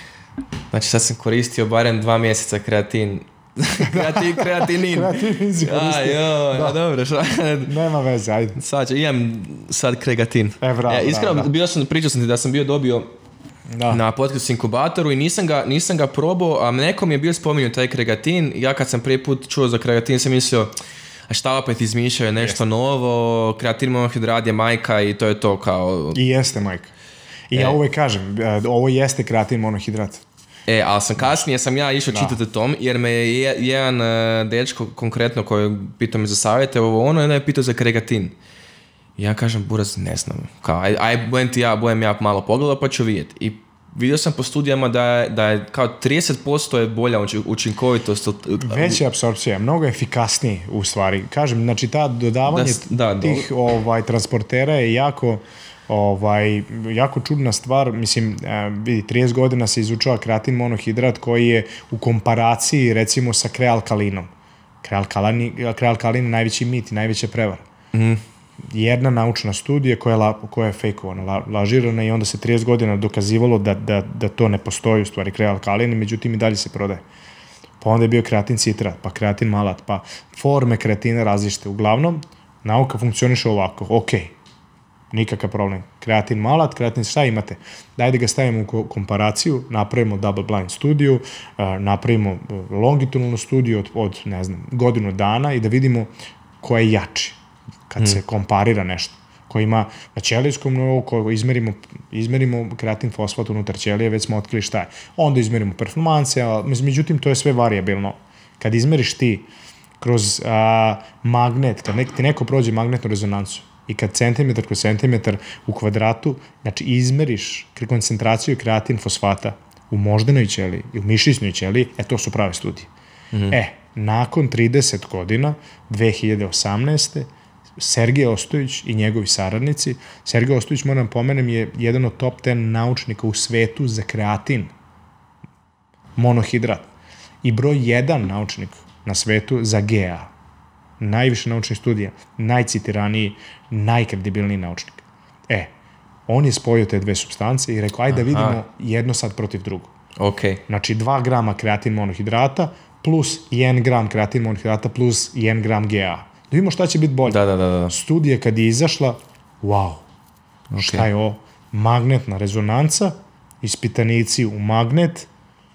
Znači sad sam koristio barem dva mjeseca kreatin. Kreatin, kreatinin. Kreatinin si koristio. A, jo, da. Dobro, šta? Nema veze, ajde. Sad ću, imam sad kreatin. E, bravo, ja, iskreno, bravo, bio sam, pričao sam ti da sam bio dobio da. na podcastu inkubatoru i nisam ga, nisam ga probao, a nekom je bio spominju taj kreatin. Ja kad sam prvi put čuo za kreatin sam mislio, a šta opet izmišljaju nešto yes. novo, kreatin monohidrat je majka i to je to kao... I jeste majka. I e. ja uvek kažem, ovo jeste kreatin monohidrat. E, ali sam kasnije sam ja išao čitati o tom, jer me je jedan uh, dečko konkretno koji pitao me za savjete, ovo ono, jedan je pitao za kreatin. I ja kažem, buraz, ne znam, kao, aj, aj budem ti ja, budem ja malo pogledao pa ću vidjeti. I vidio sam po studijama da je, da je kao trideset posto je bolja učinkovitost. Veća apsorpcija, mnogo efikasniji u stvari. Kažem, znači ta dodavanje da, da, tih ovaj, transportera je jako... Ovaj, jako čudna stvar, mislim, vidi, trideset godina se izučava kreatin monohidrat koji je u komparaciji recimo sa krealkalinom. Krealkalin, krealkalin je najveći mit i najveća prevara. Mm. Jedna naučna studija koja je, la, koja je fejkovana, la, lažirana i onda se trideset godina dokazivalo da, da, da to ne postoji u stvari krealkalin, međutim i dalje se prodaje. Pa onda je bio kreatin citrat, pa kreatin malat, pa forme kreatina različite. Uglavnom, nauka funkcioniše ovako, okej. Okay. Nikakav problem. Kreatin malat, kreatin šta imate? Dajde ga stavimo u komparaciju, napravimo double blind studiju, napravimo longitudinalnu studiju od, od, ne znam, godinu dana i da vidimo ko je jači kad hmm. se komparira nešto. Ko ima na ćelijskom nivou, ko izmerimo, izmerimo kreatin fosfat unutar ćelije, već smo otkrili šta je. Onda izmerimo performanse, a međutim to je sve variabilno. Kad izmeriš ti kroz a, magnet, kad nek, ti neko prođe magnetnu rezonancu, i kad centimetar kroz centimetar u kvadratu, znači izmeriš koncentraciju kreatin fosfata u moždanoj ćeliji i u mišićnoj ćeliji, e to su prave studije. Mm-hmm. E, nakon trideset godina, dve hiljade osamnaeste. Sergej Ostojić i njegovi saradnici, Sergej Ostojić, moram pomenem, je jedan od top deset naučnika u svetu za kreatin, monohidrat, i broj jedan naučnik na svetu za G A. Najviše naučnih studija, najcitiraniji, najkredibilniji naučnik. E, on je spojio te dve supstance i rekao, ajde da vidimo jedno sad protiv drugog. Okay. Znači, dva grama kreatin monohidrata plus jedan gram kreatin monohidrata plus jedan gram G A. Da vidimo šta će biti bolje. Da, da, da, da. Studija kad je izašla, wow, okay. Šta je ovo? Magnetna rezonanca, ispitanici u magnet,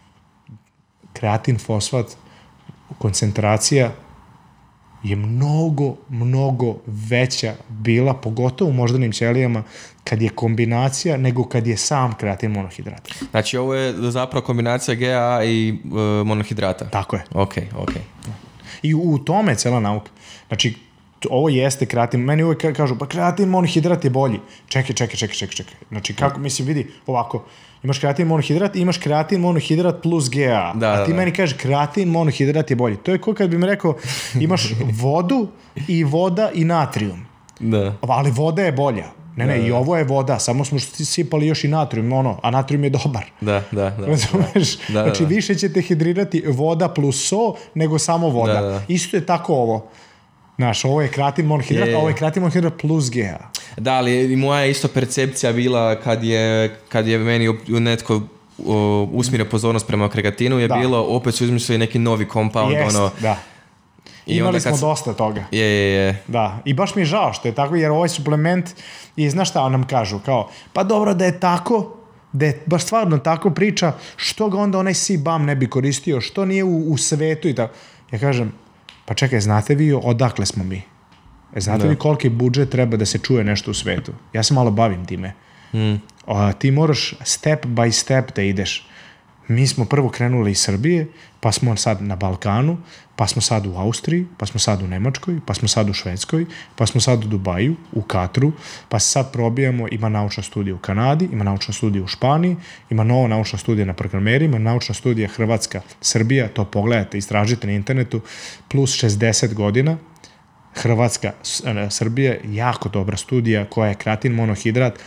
kreatin fosfat, koncentracija je mnogo, mnogo veća bila, pogotovo u moždanim ćelijama, kad je kombinacija, nego kad je sam kreatin monohidrat. Znači, ovo je zapravo kombinacija G A i uh, monohidrata? Tako je. Ok, ok. I u tome je cela nauka. Znači, ovo jeste kreatin, meni uvek kažu, pa kreatin monohidrat je bolji. Čekaj, čekaj, čekaj, čekaj, čekaj. Znači, kako, mislim, vidi, ovako, imaš kreatin monohidrat, imaš kreatin monohidrat plus G A. Da, a ti da, meni kažeš, kreatin monohidrat je bolji. To je kao kad bi mi rekao, imaš vodu i voda i natrijum. Da. Ali voda je bolja. Ne, ne, da, i ovo je voda, samo smo sipali još i natrijum, ono, a natrijum je dobar. Da, da, da. Razumeš? Da, da, znači, više će te hidrirati voda plus so, nego samo voda. Da, da. Isto je tako ovo. Znaš, ovo je kreatin monohidrat, a ovo je kreatin monohidrat plus G A. Da, ali i moja isto percepcija bila kad je, kad je meni netko uh, usmjerio pozornost prema kreatinu, je da. bilo, opet su izmislili neki novi compound. Jest, ono, da. I imali smo sam... dosta toga. Je, je, je. Da, i baš mi je žao što je tako, jer ovaj suplement, i znaš šta nam kažu, kao, pa dobro da je tako, da je baš stvarno tako priča, što ga onda onaj C B A M ne bi koristio, što nije u, u svetu i tako. Ja kažem, pa čekaj, znate vi odakle smo mi? E, znate da. vi koliki budžet treba da se čuje nešto u svetu? Ja se malo bavim time. Mm. A, ti moraš step by step da ideš. Mi smo prvo krenuli iz Srbije, pa smo sad na Balkanu, pa smo sad u Austriji, pa smo sad u Nemačkoj, pa smo sad u Švedskoj, pa smo sad u Dubaju, u Katru, pa se sad probijamo, ima naučna studija u Kanadi, ima naučna studija u Španiji, ima nova naučna studija na programerima, naučna studija Hrvatska, Srbija, to pogledajte, istražite na internetu, plus šezdeset godina, Hrvatska, Srbija, jako dobra studija koja je kreatin monohidrat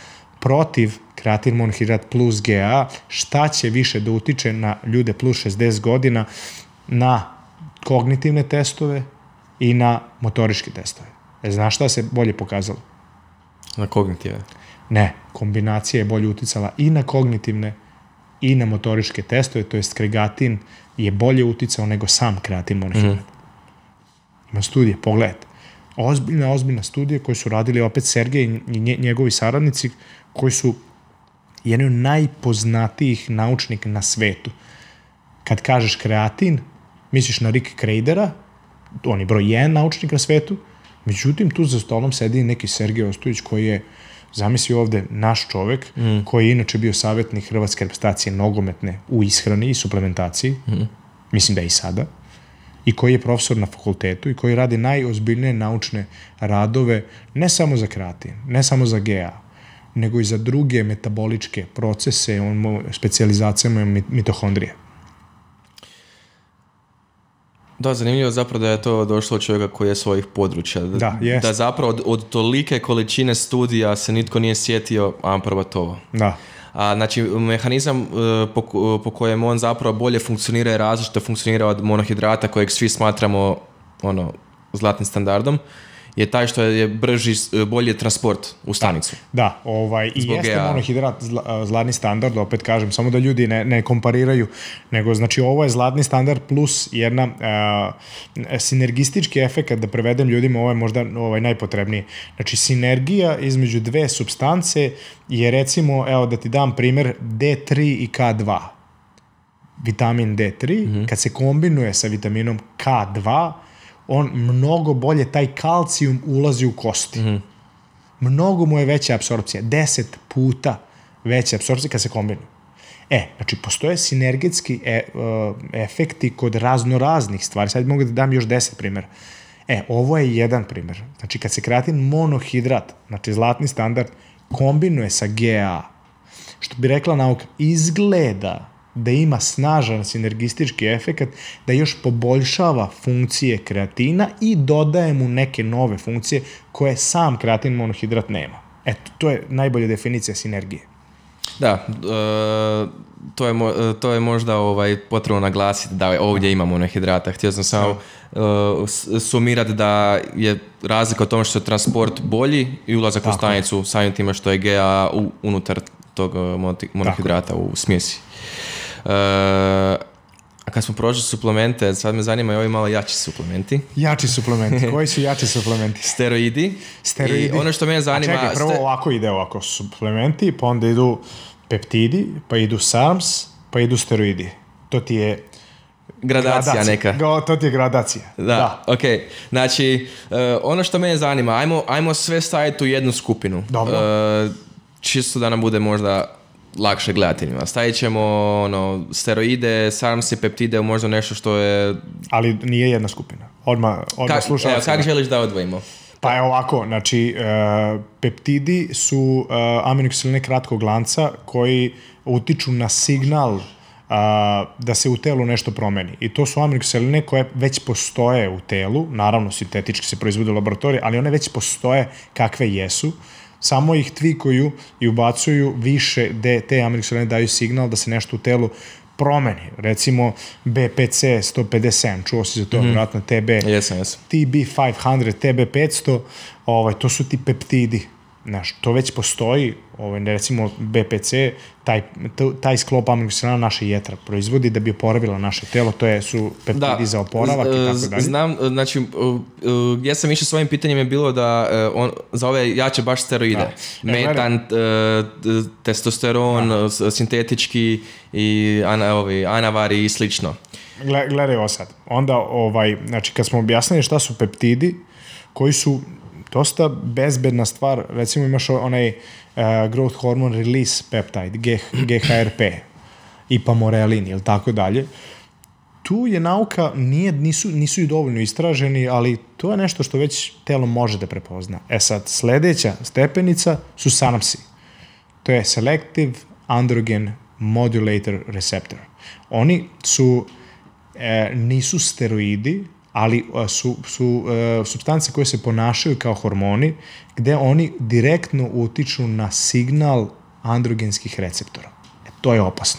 protiv kreatin monohidrat plus G A, šta će više da utiče na ljude plus šezdeset godina, na kognitivne testove i na motoričke testove. E, znaš šta se bolje pokazalo? Na kognitive? Ne, kombinacija je bolje uticala i na kognitivne i na motoričke testove, to jest kregatin je bolje uticao nego sam kreatin monohidrat. Mm. Ima studije, pogledajte. Ozbiljna, ozbiljna studija koju su radili opet Sergej i njegovi saradnici, koji su jedni od najpoznatijih naučnika na svetu. Kad kažeš kreatin, misliš na Rick Kreidera, on je broj jedan naučnik na svetu, međutim tu za stolom sedi neki Sergej Ostojić koji je, zamisli ovde, naš čovek, mm. koji je inače bio savjetnik Hrvatske reprezentacije nogometne u ishrani i suplementaciji, mm. mislim da je i sada, i koji je profesor na fakultetu i koji radi najozbiljnije naučne radove ne samo za kreatin, ne samo za G A, nego i za druge metaboličke procese, on specijalizacijama je mitohondrije. Da, zanimljivo zapravo da je to došlo od čovjeka koji je svojih područja. Da, da, jest. Da zapravo od, od tolike količine studija se nitko nije sjetio, a prvo to. Da. A, znači, mehanizam uh, po, po kojem on zapravo bolje funkcionira i različito funkcionira od monohidrata kojeg svi smatramo ono, zlatnim standardom, je taj što je brži, bolji transport u stanicu. Da, da ovaj, i jeste G A. Monohidrat zla, zlatni standard, opet kažem, samo da ljudi ne, ne kompariraju, nego znači ovo je zlatni standard plus jedna uh, sinergistički efekt, da prevedem ljudima, ovo je možda ovaj, najpotrebniji. Znači, sinergija između dve supstance je recimo, evo da ti dam primer, D tri i K dva. Vitamin D tri, mm-hmm. kad se kombinuje sa vitaminom K dva, on mnogo bolje, taj kalcijum ulazi u kosti. Mm-hmm. Mnogo mu je veća apsorpcija, deset puta veća apsorpcija kad se kombinuje. E, znači, postoje sinergetski e, uh, efekti kod raznoraznih stvari. Sad mogu da dam još deset primjera. E, ovo je jedan primjer. Znači, kad se kreatin monohidrat, znači zlatni standard, kombinuje sa G A, što bi rekla nauka, izgleda da ima snažan sinergistički efekt, da još poboljšava funkcije kreatina i dodaje mu neke nove funkcije koje sam kreatin monohidrat nema. Eto, to je najbolja definicija sinergije. Da, uh, to, je mo, to je možda ovaj, potrebno naglasiti da ovdje imamo monohidrata. Htio sam samo uh, sumirati da je razlika u tom što je transport bolji i ulazak Tako. u stanicu samim time što je G A u, unutar tog monohidrata Tako. u smjesi. Uh, a kad smo prošli suplemente, sad me zanima i ovi malo jači suplementi. Jači suplementi, koji su jači suplementi? Steroidi. Steroidi. I ono što me zanima... A čekaj, prvo ste... ovako ide ovako, suplementi, pa onda idu peptidi, pa idu SARMs, pa idu steroidi. To ti je... Gradacija, gradacija. neka. Go, to ti je gradacija. Da, da. ok. Znači, uh, ono što me zanima, ajmo, ajmo sve staviti u jednu skupinu. Dobro. Uh, čisto da nam bude možda lakše gledati njima. Stavit ćemo ono, steroide, sarmse, peptide, možda nešto što je... Ali nije jedna skupina. Odmah, odmah slušam. Evo, kako želiš da odvojimo? Pa je ovako, znači, uh, peptidi su uh, aminokiseline kratkog lanca koji utiču na signal uh, da se u telu nešto promeni. I to su aminokiseline koje već postoje u telu, naravno sintetički se proizvode u laboratoriji, ali one već postoje kakve jesu. Samo ih tvikuju i ubacuju više gde te aminokiseline daju signal da se nešto u telu promeni. Recimo B P C sto pedeset sedam, čuo si za to, mm-hmm. vratno T B, yes, yes. T B petsto, T B petsto, ovaj, to su ti peptidi. Znaš, to već postoji, ovaj, recimo B P C, taj, taj sklop aminokiselina naše jetra proizvodi da bi oporavila naše telo, to je, su peptidi da. za oporavak i tako dalje. Znam, znači, ja sam išao s ovim pitanjem je bilo da on, za ove jače baš steroide, da. metan, e, testosteron, da. sintetički i ana, ovi, anavari i slično. Gledaj ovo sad, onda, ovaj, znači, kad smo objasnili šta su peptidi, koji su dosta bezbedna stvar, recimo imaš onaj uh, growth hormone release peptide, G H R P, ipamorelin ili tako dalje. Tu je nauka, nije, nisu, nisu i dovoljno istraženi, ali to je nešto što već telo može da prepozna. E sad, sledeća stepenica su SARMsi. To je Selective Androgen Modulator Receptor. Oni su, e, nisu steroidi, ali su, su uh, supstance koje se ponašaju kao hormoni, gde oni direktno utiču na signal androgenskih receptora. E, to je opasno.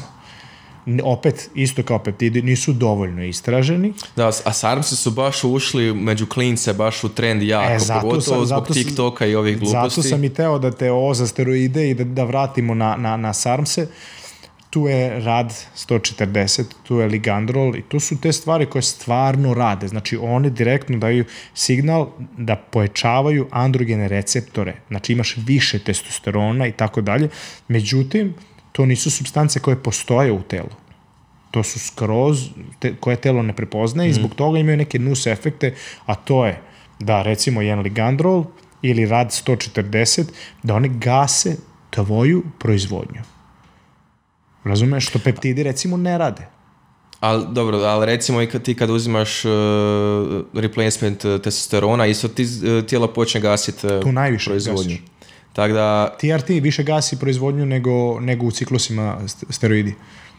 Opet, isto kao peptidi, nisu dovoljno istraženi. Da, a SARMsi su baš ušli među klince, baš u trend jako, e, zato pogotovo sam, zbog TikToka i ovih gluposti. Zato sam i teo da te ovo za steroide i da, da vratimo na, na, na SARMse. Tu je rad sto četrdeset, tu je ligandrol i tu su te stvari koje stvarno rade. Znači, one direktno daju signal da pojačavaju androgene receptore. Znači, imaš više testosterona i tako dalje. Međutim, to nisu supstance koje postoje u telu. To su skroz, te, koje telo ne prepoznaje i zbog toga imaju neke nus efekte, a to je da, recimo, jedan ligandrol ili rad sto četrdeset, da one gase tvoju proizvodnju. Razumeš, što peptidi recimo ne rade. Ali dobro, ali recimo i kad ti kad uzimaš uh, replacement uh, testosterona, isto ti uh, tijelo počne gasiti uh, tu najviše proizvodnju. Gasiš. Tak da... T R T više gasi proizvodnju nego, nego u ciklusima steroidi.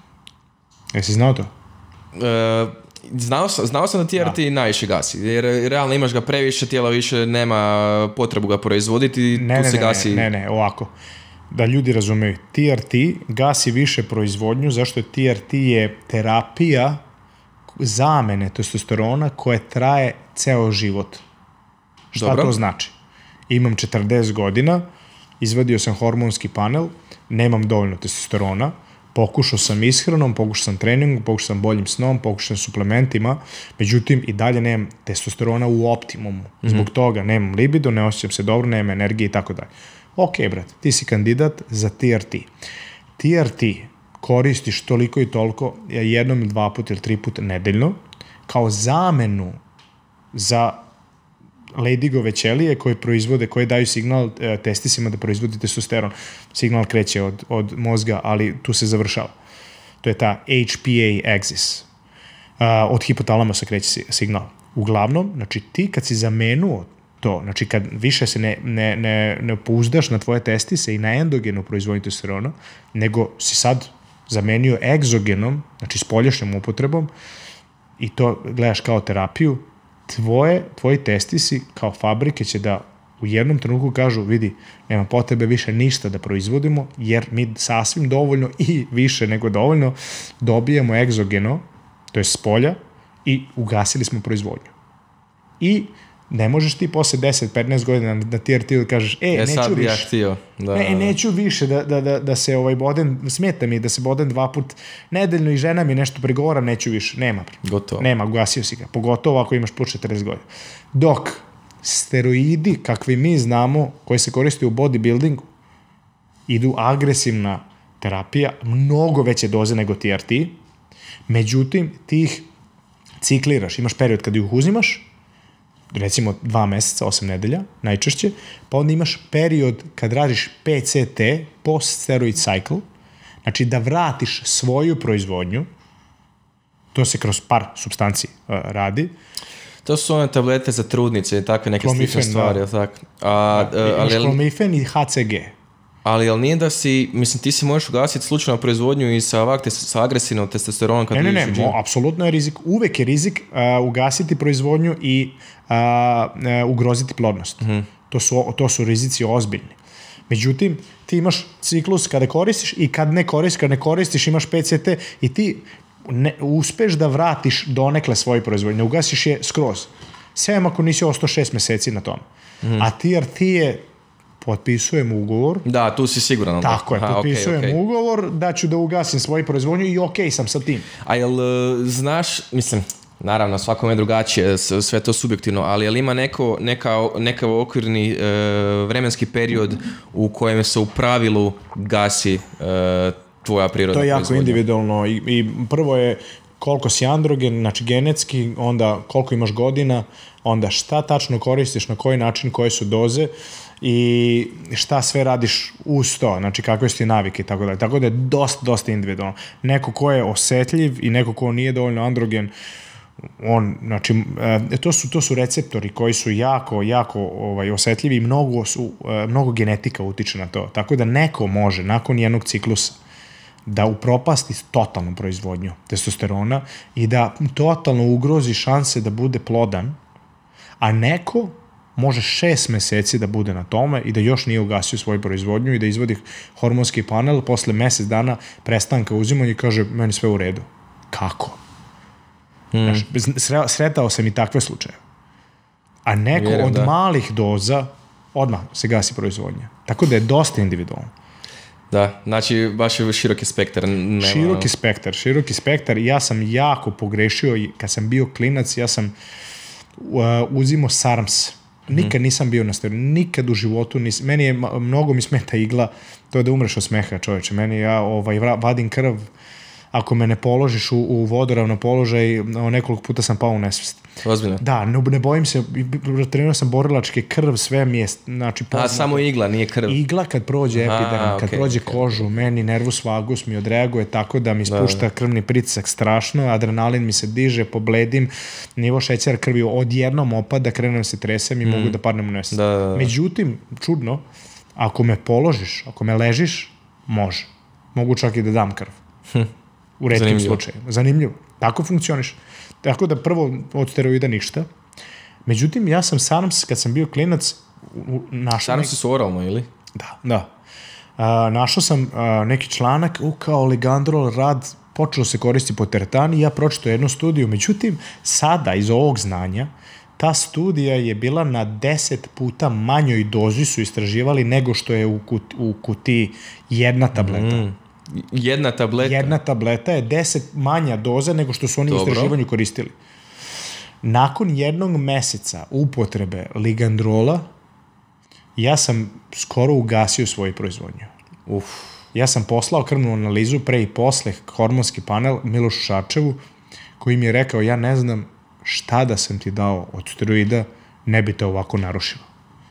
Jesi znao to? Uh, znao, sam, znao sam da T R T da. najviše gasi, jer realno imaš ga previše, tijelo više nema potrebu ga proizvoditi, ne, tu ne, se ne, gasi... Ne, ne, ne, ovako. Da ljudi razumeju, T R T gasi više proizvodnju, zašto je T R T je terapija zamene testosterona koje traje ceo život. Šta Dobro. to znači? Imam četrdeset godina, izvadio sam hormonski panel, nemam dovoljno testosterona, pokušao sam ishranom, pokušao sam treningom, pokušao sam boljim snom, pokušao sam suplementima, međutim i dalje nemam testosterona u optimumu. Zbog mm-hmm. toga nemam libido, ne osjećam se dobro, nemam energije i tako dalje. Ok, brat, ti si kandidat za T R T. T R T koristiš toliko i toliko, jednom ili dva puta ili tri puta nedeljno, kao zamenu za Ladigove ćelije koje proizvode, koje daju signal e, testisima da proizvodi testosteron. Signal kreće od, od mozga, ali tu se završava. To je ta H P A axis. Uh, od hipotalamusa kreće signal. Uglavnom, znači ti kad si zamenuo to, znači kad više se ne, ne, ne, ne pouzdaš na tvoje testise i na endogenu proizvodnju testosterona, nego si sad zamenio egzogenom, znači spoljašnjom upotrebom, i to gledaš kao terapiju, tvoje, tvoji testisi kao fabrike će da u jednom trenutku kažu, vidi, nema potrebe više ništa da proizvodimo, jer mi sasvim dovoljno i više nego dovoljno dobijemo egzogeno, to je s polja, i ugasili smo proizvodnju. I ne možeš ti posle deset petnaest godina na T R T-u da kažeš, e, e neću više. Ja htio. Da, ne, neću više da, da, da, da se ovaj bodem, smeta mi da se bodem dva put nedeljno i žena mi nešto pregovara, neću više. Nema. Gotovo. Nema, ugasio si ga. Pogotovo ako imaš plus četrdeset godina. Dok steroidi, kakvi mi znamo, koji se koriste u bodybuildingu, idu agresivna terapija, mnogo veće doze nego T R T, međutim, ti ih cikliraš. Imaš period kada ih uzimaš, recimo dva meseca, osam nedelja, najčešće, pa onda imaš period kad radiš P C T, post-steroid cycle, znači da vratiš svoju proizvodnju, to se kroz par supstanci uh, radi. To su one tablete za trudnice i takve neke slične stvari. Da. Tak. A, da, imaš ali, klomifen i H C G. Ali jel nije da si, mislim, ti si možeš ugasiti slučajno proizvodnju i sa, ovak, sa agresivnom testosteronom kad ne, ne, ne, mo, apsolutno je rizik. Uvek je rizik uh, ugasiti proizvodnju i uh, uh, ugroziti plodnost. Mm-hmm. To su, to su rizici ozbiljni. Međutim, ti imaš ciklus kada koristiš i kad ne koristiš, kad ne koristiš imaš P C T i ti ne, uspeš da vratiš donekle svoju proizvodnju. Ne ugasiš je skroz. Sve ako nisi ostao šest meseci na tom. Mm-hmm. A T R T je potpisujem ugovor. Da, tu si siguran. Tako je, potpisujem okay, okay. ugovor da ću da ugasim svoju proizvodnju i ok sam sa tim. A jel znaš, mislim, naravno svakome je drugačije, sve to subjektivno, ali jel ima neko, neka, neka okvirni e, vremenski period u kojem se u pravilu gasi e, tvoja prirodna proizvodnja? To je jako individualno i, i prvo je koliko si androgen, znači genetski, onda koliko imaš godina, onda šta tačno koristiš, na koji način, koje su doze i šta sve radiš uz to, znači kakve su ti navike i tako dalje. Tako da je dosta, dosta individualno. Neko ko je osetljiv i neko ko nije dovoljno androgen, on, znači, to su, to su receptori koji su jako, jako ovaj, osetljivi i mnogo, su, mnogo genetika utiče na to. Tako da neko može, nakon jednog ciklusa, da upropasti totalnu proizvodnju testosterona i da totalno ugrozi šanse da bude plodan, a neko može šest meseci da bude na tome i da još nije ugasio svoju proizvodnju i da izvodi hormonski panel, posle mesec dana prestanka uzimanja i kaže, meni sve u redu. Kako? Mm. Znaš, sretao sam i takve slučaje. A neko Vjerujem, od da. malih doza odmah se gasi proizvodnja. Tako da je dosta individualno. Da, znači baš je široki spektar. Nema... Široki spektar, široki spektar. Ja sam jako pogrešio i kad sam bio klinac, ja sam uh, uzimao SARMS. Nikad nisam bio na steroidu, nikad u životu nisam. Meni je, mnogo mi smeta igla, to je da umreš od smeha, čoveče. Meni ja ovaj, vadim krv, ako me ne položiš u, u vodoravno položaj, nekoliko puta sam pao u nesvest. Ozbiljno? Da, ne, ne bojim se, trenirao sam borilačke, krv, sve mi je, znači... Poznato. A, samo igla, nije krv? Igla kad prođe epiderm, kad okay, prođe okay, kožu, okay. meni nervus vagus mi odreaguje tako da mi spušta da, da. krvni pritisak strašno, adrenalin mi se diže, pobledim, nivo šećera krvi odjednom opada, krenem se tresem i mm. mogu da padnem u nesvest. Da, da, da. Međutim, čudno, ako me položiš, ako me ležiš, može. Mogu čak i da dam krv. Hm. U retkim slučajima. Zanimljivo. Tako funkcioniš. Tako da prvo od steroida ništa. Međutim, ja sam SARMS, kad sam bio klinac, našao... SARMS su oralno, ili? Da, da. A, našao sam a, neki članak, u kao Ligandrol rad, počelo se koristi po teretani i ja pročito jednu studiju. Međutim, sada, iz ovog znanja, ta studija je bila na deset puta manjoj dozi su istraživali nego što je u, kut, u kutiji jedna tableta. Mm. Jedna tableta? Jedna tableta je deset manja doza nego što su oni Dobro. istraživanju koristili. Nakon jednog meseca upotrebe Ligandrola, ja sam skoro ugasio svoju proizvodnju. Uf. Ja sam poslao krvnu analizu pre i posle hormonski panel Milošu Šarčevu, koji mi je rekao, ja ne znam šta da sam ti dao od steroida, ne bi te ovako narušilo.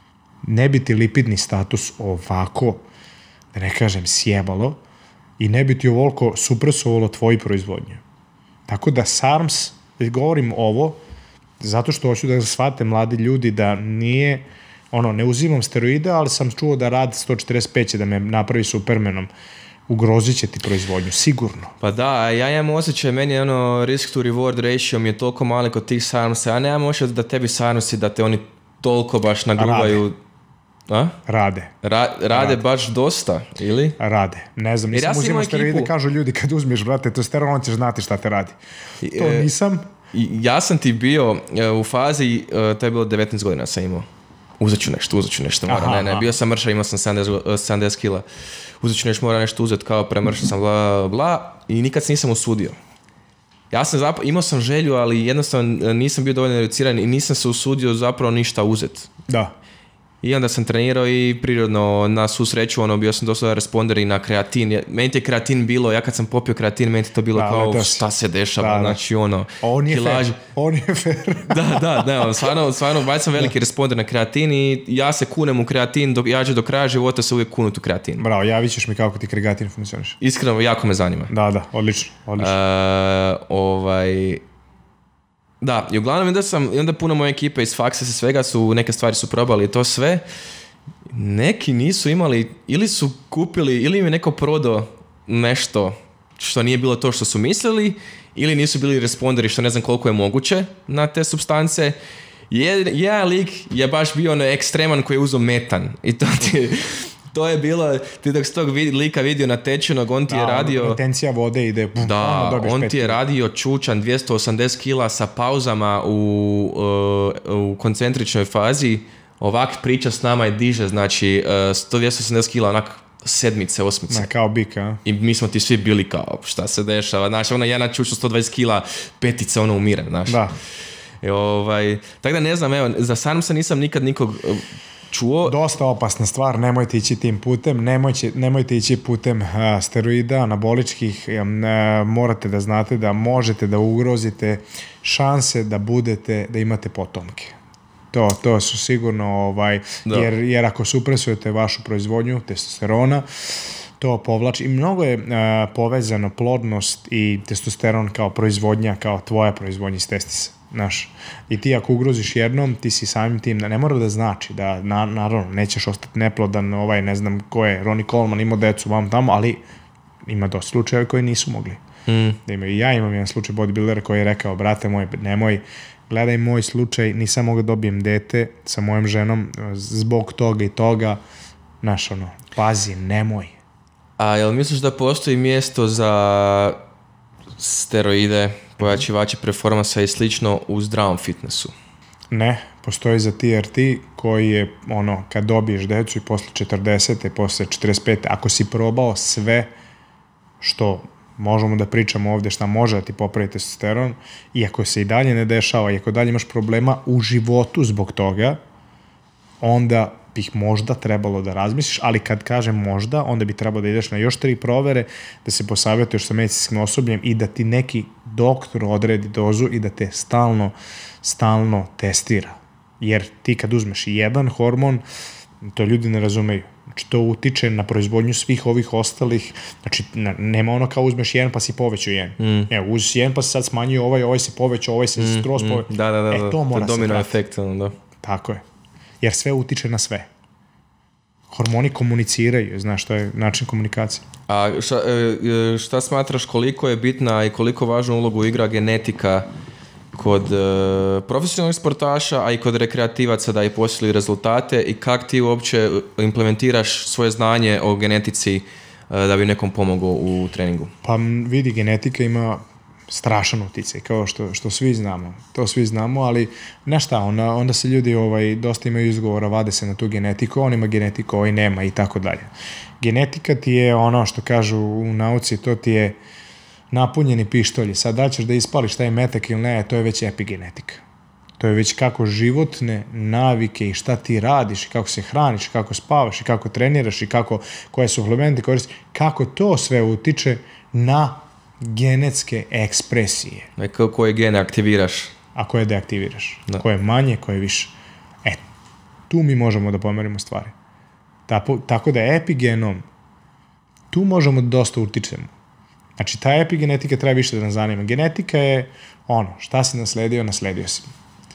Ne bi ti lipidni status ovako, da ne kažem, sjebalo, i ne bi ti ovoliko supresovalo tvoju proizvodnju. Tako da SARMS, govorim ovo, zato što hoću da shvate mladi ljudi da nije, ono, ne uzimam steroide, ali sam čuo da rad sto četrdeset pet će da me napravi supermenom. Ugrozit će ti proizvodnju, sigurno. Pa da, ja imam osjećaj, meni je ono risk to reward ratio mi je toliko mali kod tih SARMS-a, ja nemam osjećaj da tebi SARMS-i, da te oni toliko baš nagruvaju. A? Rade. Ra, rade. Rade baš dosta, ili? Rade. Ne znam, nisam ja uzimao steroide, kažu ljudi kad uzmeš, brate, testosteron, on ćeš znati šta te radi. To e, nisam. Ja sam ti bio u fazi, to je bilo devetnaest godina sam imao. Uzet ću nešto, uzet ću nešto, mora. Ne, ne, bio sam mršav, imao sam sedamdeset kila. Uzet ću nešto, mora nešto uzeti, kao premršao sam, bla, bla, i nikad se nisam usudio. Ja sam zapravo, imao sam želju, ali jednostavno nisam bio dovoljno educiran i nisam se usudio zapravo ništa uzeti. Da. I onda sam trenirao i prirodno na svu sreću, ono, bio sam dosta responder i na kreatin. Meni je kreatin bilo, ja kad sam popio kreatin, meni je to bilo da, kao to šta se dešava, da, znači ono... On je kilaž... fair, on je fair. Da, da, da, stvarno, stvarno, baš sam veliki responder na kreatin i ja se kunem u kreatin, dok, ja ću do kraja života se uvijek kunut u kreatin. Bravo, javit ćeš mi kako ti kreatin funkcioniš. Iskreno, jako me zanima. Da, da, odlično, odlično. Uh, ovaj... Da, i uglavnom onda sam, i onda puno moje ekipe iz faksa se svega su, neke stvari su probali i to sve. Neki nisu imali, ili su kupili, ili im je neko prodao nešto što nije bilo to što su mislili, ili nisu bili responderi što ne znam koliko je moguće na te supstance. Jedan lik je baš bio ono ekstreman koji je uzeo metan i to ti... To je bilo, ti dok si tog lika vidio na tečenog, on ti da, je radio... Intencija vode ide... Bum, da, ono on ti je radio čučan dvjesto osamdeset kila sa pauzama u, uh, u koncentričnoj fazi. Ovak priča s nama i diže, znači uh, sto dvjesto osamdeset kila, onak sedmice, osmice. Na, kao bika. I mi smo ti svi bili kao, šta se dešava. Znači, ona jedna čuča sto dvadeset kila, petice, ono umire, znaš. Da. I, ovaj, tako da ne znam, evo, za SARMS-a nisam nikad nikog... čuo. Dosta opasna stvar, nemojte ići tim putem, nemojte, nemojte ići putem uh, steroida, anaboličkih, um, uh, morate da znate da možete da ugrozite šanse da budete, da imate potomke. To, to su sigurno, ovaj, jer, jer ako supresujete vašu proizvodnju testosterona, to povlači i mnogo je uh, povezano plodnost i testosteron kao proizvodnja, kao tvoja proizvodnja iz testisa. Znaš, i ti ako ugroziš jednom, ti si samim tim, ne mora da znači da, na, naravno, nećeš ostati neplodan, ovaj, ne znam ko je, Ronnie Coleman imao decu vam tamo, ali ima dosta slučajeva koji nisu mogli. Mm. Da imaju, ja imam jedan slučaj bodybuildera koji je rekao, brate moj, nemoj, gledaj moj slučaj, nisam mogao dobijem dete sa mojom ženom zbog toga i toga, znaš, ono, pazi, nemoj. A jel misliš da postoji mjesto za steroide, pojačivače performansa i slično u zdravom fitnessu? Ne, postoji za T R T koji je, ono, kad dobiješ decu i posle četrdesete, posle četrdeset pete, ako si probao sve što možemo da pričamo ovde, šta može da ti popravi testosteron, i ako se i dalje ne dešava, i ako dalje imaš problema u životu zbog toga, onda bih možda trebalo da razmisliš, ali kad kažem možda, onda bi trebalo da ideš na još tri provere, da se posavjetuješ sa medicinskim osobljem i da ti neki doktor odredi dozu i da te stalno, stalno testira. Jer ti kad uzmeš jedan hormon, to ljudi ne razumeju. Znači, to utiče na proizvodnju svih ovih ostalih, znači, nema ono kao uzmeš jedan pa si povećao jedan. Mm. Evo, uzmeš jedan pa si sad smanjio ovaj, ovaj se povećao, ovaj se mm, skroz povećao. Da, da, da. E, to mora se domino pratiti. efekt, da. Tako je. Jer sve utiče na sve. Hormoni komuniciraju, znaš, to je način komunikacije. A šta, šta smatraš koliko je bitna i koliko važnu ulogu igra genetika kod uh, profesionalnih sportaša, a i kod rekreativaca da i postigli rezultate, i kak ti uopće implementiraš svoje znanje o genetici uh, da bi nekom pomogao u treningu? Pa vidi, genetika ima strašan uticaj, kao što, što svi znamo. To svi znamo, ali znaš šta, onda, onda se ljudi ovaj, dosta imaju izgovora, vade se na tu genetiku, on ima genetiku, ovaj nema i tako dalje. Genetika ti je ono što kažu u nauci, to ti je napunjeni pištolji. Sad da ćeš da ispališ šta je metak ili ne, to je već epigenetika. To je već kako životne navike i šta ti radiš i kako se hraniš, i kako spavaš i kako treniraš i kako, koje suplemente koristiš, kako to sve utiče na genetske ekspresije. Neko koje gene aktiviraš. A koje deaktiviraš. Da. Koje manje, koje više. E, tu mi možemo da pomerimo stvari. Tako, tako da epigenom tu možemo da dosta utičemo. Znači, ta epigenetika treba više da nas zanima. Genetika je ono, šta si nasledio, nasledio si.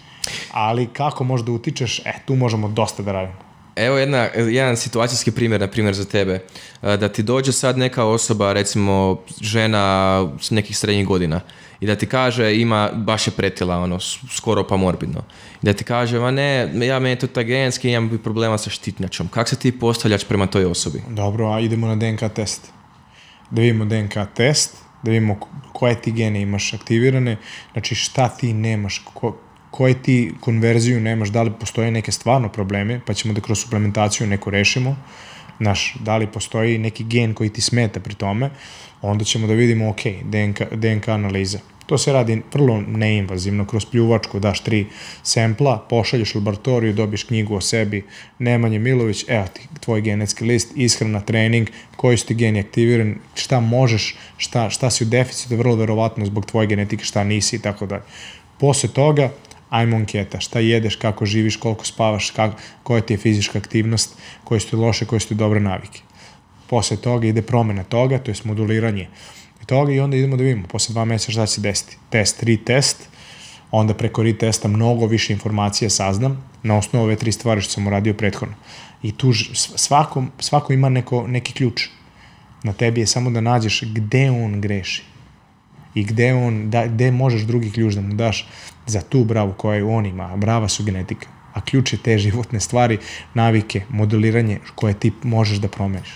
Ali kako možeš da utičeš, e, tu možemo dosta da radimo. Evo jedna, jedan situacijski primjer, na primjer za tebe. Da ti dođe sad neka osoba, recimo žena nekih srednjih godina, i da ti kaže, ima, baš je pretila, ono, skoro pa morbidno. I da ti kaže, ma ne, ja meni je to taj genetski, imam problema sa štitnjačom. Kako se ti postavljaš prema toj osobi? Dobro, a idemo na D N K test. Da vidimo D N K test, da vidimo koje ti gene imaš aktivirane, znači šta ti nemaš, ko, koje ti konverziju nemaš, da li postoje neke stvarno probleme, pa ćemo da kroz suplementaciju neko rešimo, znaš, da li postoji neki gen koji ti smeta pri tome, onda ćemo da vidimo, ok, D N K, D N K analiza. To se radi vrlo neinvazivno, kroz pljuvačku daš tri sempla, pošalješ u laboratoriju, dobiješ knjigu o sebi, Nemanja Milović, evo ti tvoj genetski list, ishrana, trening, koji su ti geni aktivirani, šta možeš, šta, šta si u deficitu, vrlo verovatno zbog tvoje genetike, šta nisi i tako dalje. Posle toga, ajmo anketa, šta jedeš, kako živiš, koliko spavaš, kako, koja ti je fizička aktivnost, koje su ti loše, koje su ti dobre navike. Posle toga ide promena toga, to je moduliranje toga, i onda idemo da vidimo posle dva meseca šta će se desiti. Test, retest, onda preko retesta mnogo više informacija saznam na osnovu ove tri stvari što sam uradio prethodno. I tu svako, svako ima neko, neki ključ. Na tebi je samo da nađeš gde on greši i gde, on, da, gde možeš drugi ključ da mu daš za tu bravu koju on ima. Brava su genetika, a ključ je te životne stvari, navike, modeliranje koje ti možeš da promeniš.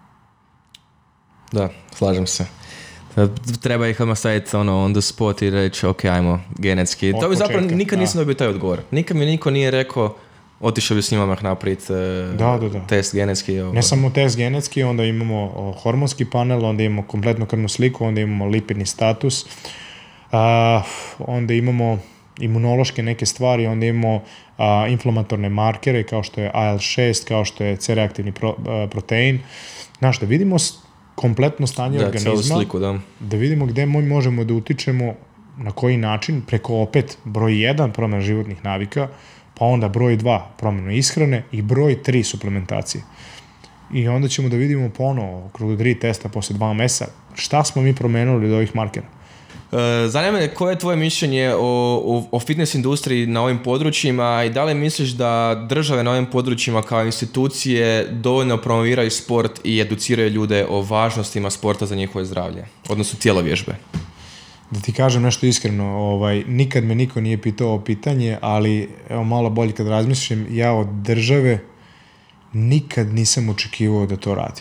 Da, slažem se. Treba ih odmah staviti ono, on the spot i reći, ok, ajmo, genetski. Od to bi zapravo početka, nikad da. nisam dobio taj odgovor. Nikad mi niko nije rekao, otišao bi s njima odmah napraviti uh, Da, da, da. test genetski. Ovo. Ne samo test genetski, onda imamo o, hormonski panel, onda imamo kompletnu krvnu sliku, onda imamo lipidni status, uh, onda imamo imunološke neke stvari, onda imamo uh, inflamatorne markere kao što je I L šest, kao što je C-reaktivni pro, uh, protein. Znaš, da vidimo kompletno stanje da, organizma, sliku, da. da vidimo gde možemo da utičemo, na koji način, preko opet broj jedan promjena životnih navika, pa onda broj dva promjena ishrane i broj tri suplementacije. I onda ćemo da vidimo ponovo kroz tri testa posle dva meseca šta smo mi promenuli od ovih markera. Zanima me koje je tvoje mišljenje o, o, o fitness industriji na ovim područjima i da li misliš da države na ovim područjima kao institucije dovoljno promoviraju sport i educiraju ljude o važnostima sporta za njihovo zdravlje, odnosno tjelovježbe? Da ti kažem nešto iskreno, ovaj, nikad me niko nije pitao o pitanje, ali evo malo bolje kad razmišljam, ja od države nikad nisam očekivao da to radi.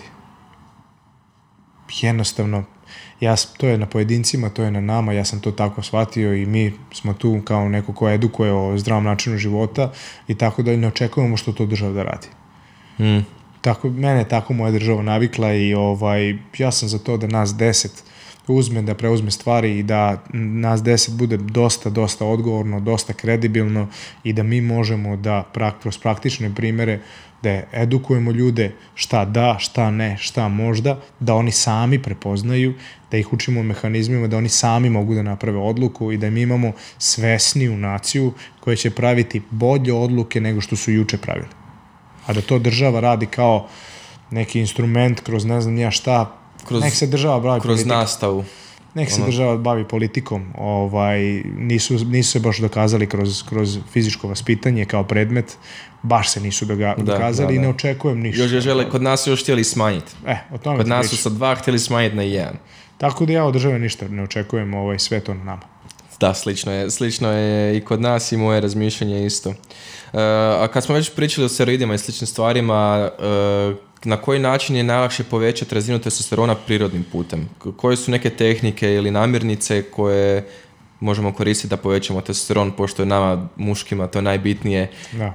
Jednostavno, ja, to je na pojedincima, to je na nama, ja sam to tako shvatio i mi smo tu kao neko ko edukuje o zdravom načinu života i tako da ne očekujemo što to država da radi. Mm. Tako, mene je tako moja država navikla i ovaj, ja sam za to da nas deset uzme, da preuzme stvari i da nas deset bude dosta, dosta odgovorno, dosta kredibilno i da mi možemo da prak, kroz praktične primere da edukujemo ljude šta da, šta ne, šta možda, da oni sami prepoznaju, da ih učimo mehanizmima, da oni sami mogu da naprave odluku i da mi imamo svesniju naciju koja će praviti bolje odluke nego što su juče pravili. A da to država radi kao neki instrument kroz ne znam ja šta, kroz, nek se država bavi kroz politikom. nastavu. Nek se država bavi politikom, ovaj, nisu, nisu se baš dokazali kroz, kroz fizičko vaspitanje kao predmet, baš se nisu doga, da, dokazali da, da. I ne očekujem ništa. Još žele, kod nas su još htjeli smanjiti. E, o tome kod nas pričam. su sa dva htjeli smanjiti na jedan. Tako da ja od države ništa ne očekujem, ovaj, sve to na nama. Da, slično je, slično je i kod nas i moje razmišljanje isto. Uh, a kad smo već pričali o steroidima i sličnim stvarima, uh, na koji način je najlakše povećati razinu testosterona prirodnim putem? Koje su neke tehnike ili namirnice koje možemo koristiti da povećamo testosteron, pošto je nama muškima to najbitnije da.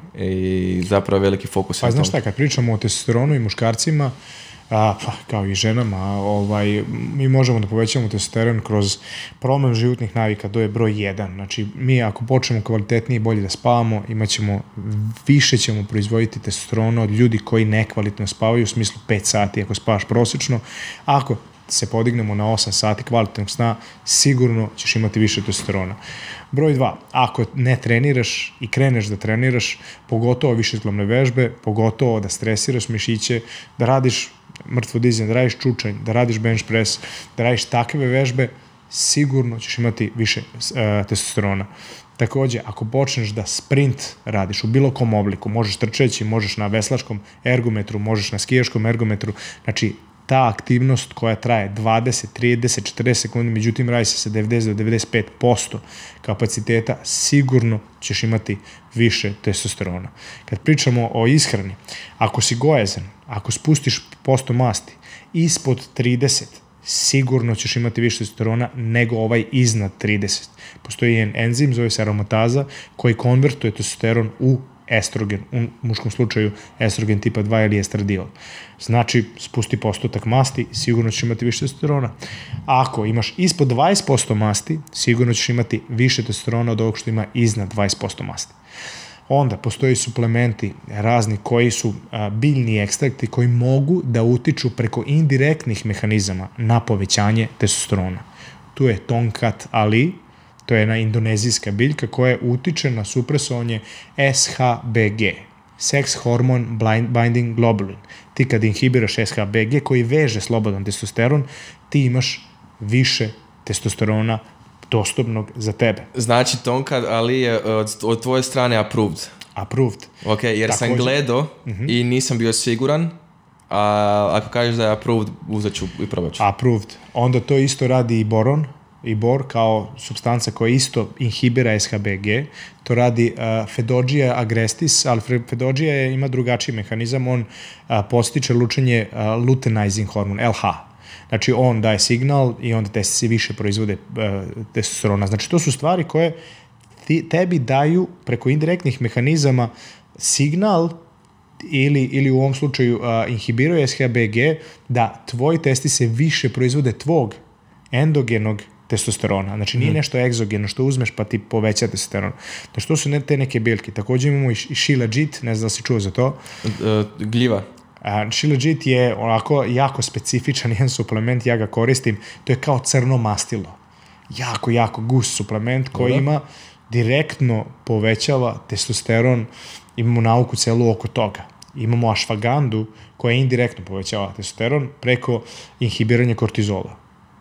I zapravo veliki fokus. Pa znaš šta, kad pričamo o testosteronu i muškarcima, a, pa, kao i ženama, ovaj, mi možemo da povećamo testosteron kroz promjenu životnih navika, to je broj jedan. Znači, mi ako počnemo kvalitetnije i bolje da spavamo, imat ćemo, više ćemo proizvoditi testosterona od ljudi koji nekvalitetno spavaju, u smislu pet sati ako spavaš prosječno. Ako se podignemo na osam sati kvalitetnog sna, sigurno ćeš imati više testosterona. Broj dva, ako ne treniraš i kreneš da treniraš, pogotovo višeizglavne vežbe, pogotovo da stresiraš mišiće, da radiš mrtvo dizanje, da radiš čučanj, da radiš bench press, da radiš takve vežbe, sigurno ćeš imati više uh, testosterona. Takođe, ako počneš da sprint radiš u bilo kom obliku, možeš trčeći, možeš na veslačkom ergometru, možeš na skijaškom ergometru, znači ta aktivnost koja traje dvadeset, trideset, četrdeset sekundi, međutim radi se sa devedeset do devedeset pet posto kapaciteta, sigurno ćeš imati više testosterona. Kad pričamo o ishrani, ako si gojazan, ako spustiš posto masti ispod trideset, sigurno ćeš imati više testosterona nego ovaj iznad trideset. Postoji jedan enzim, zove se aromataza, koji konvertuje testosteron u estrogen, u muškom slučaju estrogen tipa dva ili estradiol. Znači, spusti postotak masti, sigurno ćeš imati više testosterona. Ako imaš ispod dvadeset posto masti, sigurno ćeš imati više testosterona od ovog što ima iznad dvadeset posto masti. Onda postoji suplementi razni koji su a, biljni ekstrakti koji mogu da utiču preko indirektnih mehanizama na povećanje testosterona. Tu je Tongkat Ali, to je jedna indonezijska biljka koja utiče na supresovanje S H B G, Sex Hormone Binding Globulin. Ti kad inhibiraš S H B G koji veže slobodan testosteron, ti imaš više testosterona dostupnog za tebe. Znači, Tongkat Ali je od, od tvoje strane approved. Approved. Ok, jer također sam gledao uh-huh. i nisam bio siguran, a ako kažeš da je approved, uzet ću i probat ću. Approved. Onda to isto radi i boron, i bor kao supstanca koja isto inhibira S H B G. To radi uh, Fedođija agrestis, ali Fedođija je, ima drugačiji mehanizam, on uh, postiče lučenje uh, luteinizing hormon, L H. Znači, on daje signal i onda te se više proizvode uh, testosterona. Znači, to su stvari koje ti, tebi daju preko indirektnih mehanizama signal ili, ili u ovom slučaju uh, inhibiraju S H B G da tvoji testi se više proizvode tvog endogenog testosterona. Znači, nije nešto egzogeno što uzmeš pa ti poveća testosteron. Znači, to su ne, te neke biljke. Također imamo i Shilajit, ne znam da si čuo za to. Uh, gljiva. Uh, Shilajit je onako jako specifičan jedan suplement, ja ga koristim. To je kao crno mastilo. Jako, jako gust suplement koji ima direktno povećava testosteron. Imamo nauku celu oko toga. Imamo ashvagandu koja indirektno povećava testosteron preko inhibiranja kortizola.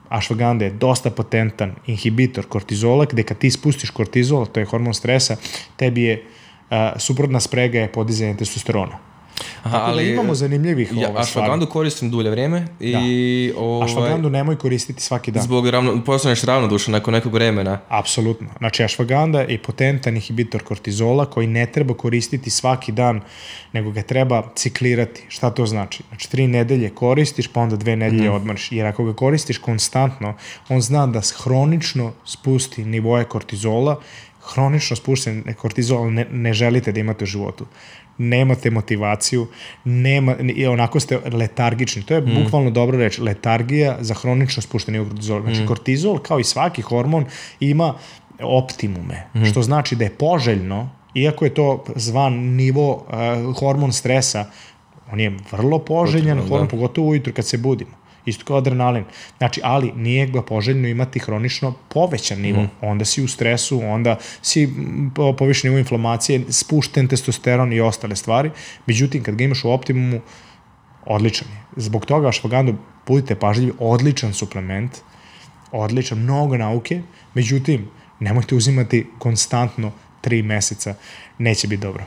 Ashwagandha je dosta potentan inhibitor kortizola, gde kad ti spustiš kortizol, to je hormon stresa, tebi je uh, suprotna sprega je podizanje testosterona. Aha, tako ali, da imamo zanimljivih ja, ova stvari. Ashwagandu koristim dulje vrijeme. I, da. Ovaj, Ashwagandu nemoj koristiti svaki dan. Zbog ravno, postaneš ravnodušan nakon nekog vremena. Apsolutno. Znači, Ashwagandha je potentan inhibitor kortizola koji ne treba koristiti svaki dan, nego ga treba ciklirati. Šta to znači? Znači, tri nedelje koristiš, pa onda dve nedelje mm. odmoriš. Jer ako ga koristiš konstantno, on zna da hronično spusti nivoje kortizola, hronično spušten kortizol ne, ne želite da imate u životu. Nemate motivaciju, nema, onako ste letargični. To je mm. bukvalno dobro reći. Letargija za hronično spušteni kortizol. Znači, mm. kortizol, kao i svaki hormon, ima optimume. Mm. Što znači da je poželjno, iako je to zvan nivo uh, hormon stresa, on je vrlo poželjan Potrebno, hormon, da. Pogotovo ujutru kad se budimo. Isto kao adrenalin. Znači, ali nije ga poželjno imati hronično povećan nivo. Mm. Onda si u stresu, onda si povišen nivo inflamacije, spušten testosteron i ostale stvari. Međutim, kad ga imaš u optimumu, odličan je. Zbog toga Ashwagandu, budite pažljivi, odličan suplement, odličan, mnogo nauke, međutim, nemojte uzimati konstantno tri meseca, neće biti dobro.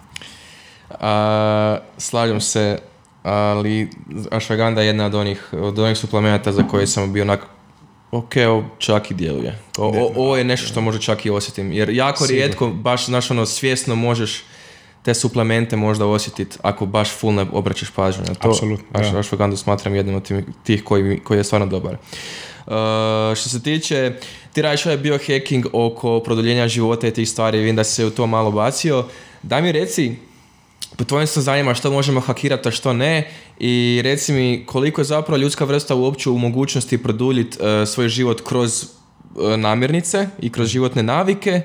A, slažem se, ali Ashwagandha je jedna od onih, od onih suplemenata za koje sam bio onako, ok, ovo čak i djeluje. O, o, ovo je nešto što možda čak i osjetim, jer jako Sigur. rijetko, baš, znaš, ono, svjesno možeš te suplemente možda osjetiti ako baš full ne obraćaš pažnju na to. Apsolutno, Aš, da. Ashwagandhu smatram jednim od tih koji, koji je stvarno dobar. Uh, što se tiče, ti radiš ovaj biohacking oko produljenja života i tih stvari, vidim da si se u to malo bacio. Daj mi reci, po tvojim saznanjima što možemo hakirati, a što ne, i reci mi koliko je zapravo ljudska vrsta uopće u mogućnosti produljiti uh, svoj život kroz uh, namirnice i kroz životne navike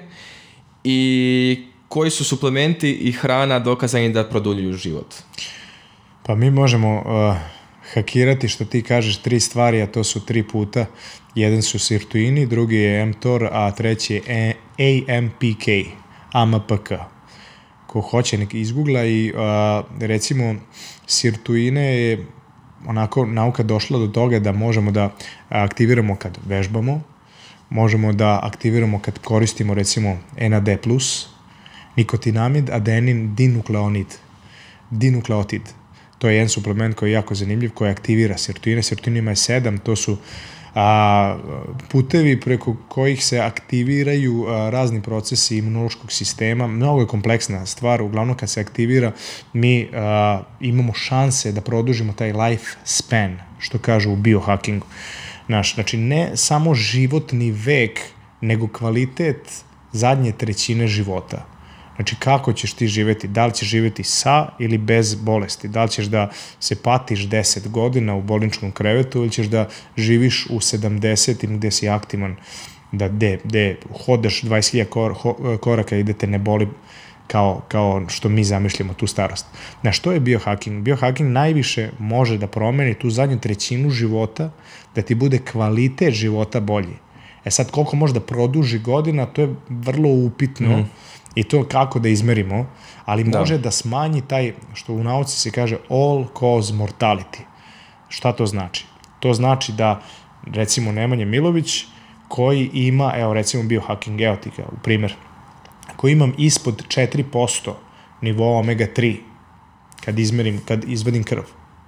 i koji su suplementi i hrana dokazani da produljuju život? Pa mi možemo uh, hakirati, što ti kažeš, tri stvari, a to su tri puta. Jedan su sirtuini, drugi je mTOR, a treći je A M P K, A M P K. Ko hoće nek izgoogla i uh, recimo sirtuine je onako nauka došla do toga da možemo da aktiviramo kad vežbamo, možemo da aktiviramo kad koristimo recimo N A D plus, nikotinamid, adenin, dinukleonid, dinukleotid. To je jedan suplement koji je jako zanimljiv, koji aktivira sirtuine. Sirtuinima je sedam, to su a, putevi preko kojih se aktiviraju a, razni procesi imunološkog sistema. Mnogo je kompleksna stvar, uglavnom kad se aktivira mi a, imamo šanse da produžimo taj life span, što kažu u biohackingu. Naš, znači, ne samo životni vek, nego kvalitet zadnje trećine života. Znači, kako ćeš ti živjeti? Da li ćeš živjeti sa ili bez bolesti? Da li ćeš da se patiš deset godina u bolničkom krevetu ili ćeš da živiš u sedamdesetim gde si aktivan, da gde, gde hodeš dvadeset hiljada kor, koraka i da te ne boli kao, kao što mi zamišljamo tu starost. Na što je biohacking? Biohacking najviše može da promeni tu zadnju trećinu života, da ti bude kvalitet života bolji. E sad, koliko može da produži godina, to je vrlo upitno, mm. i to kako da izmerimo, ali da. može da smanji taj, što u nauci se kaže all cause mortality. Šta to znači? To znači da, recimo, Nemanja Milović, koji ima, evo recimo biohacking, evo ti kao primjer, koji imam ispod četiri posto nivoa omega tri, kad izmerim, kad izvadim krv,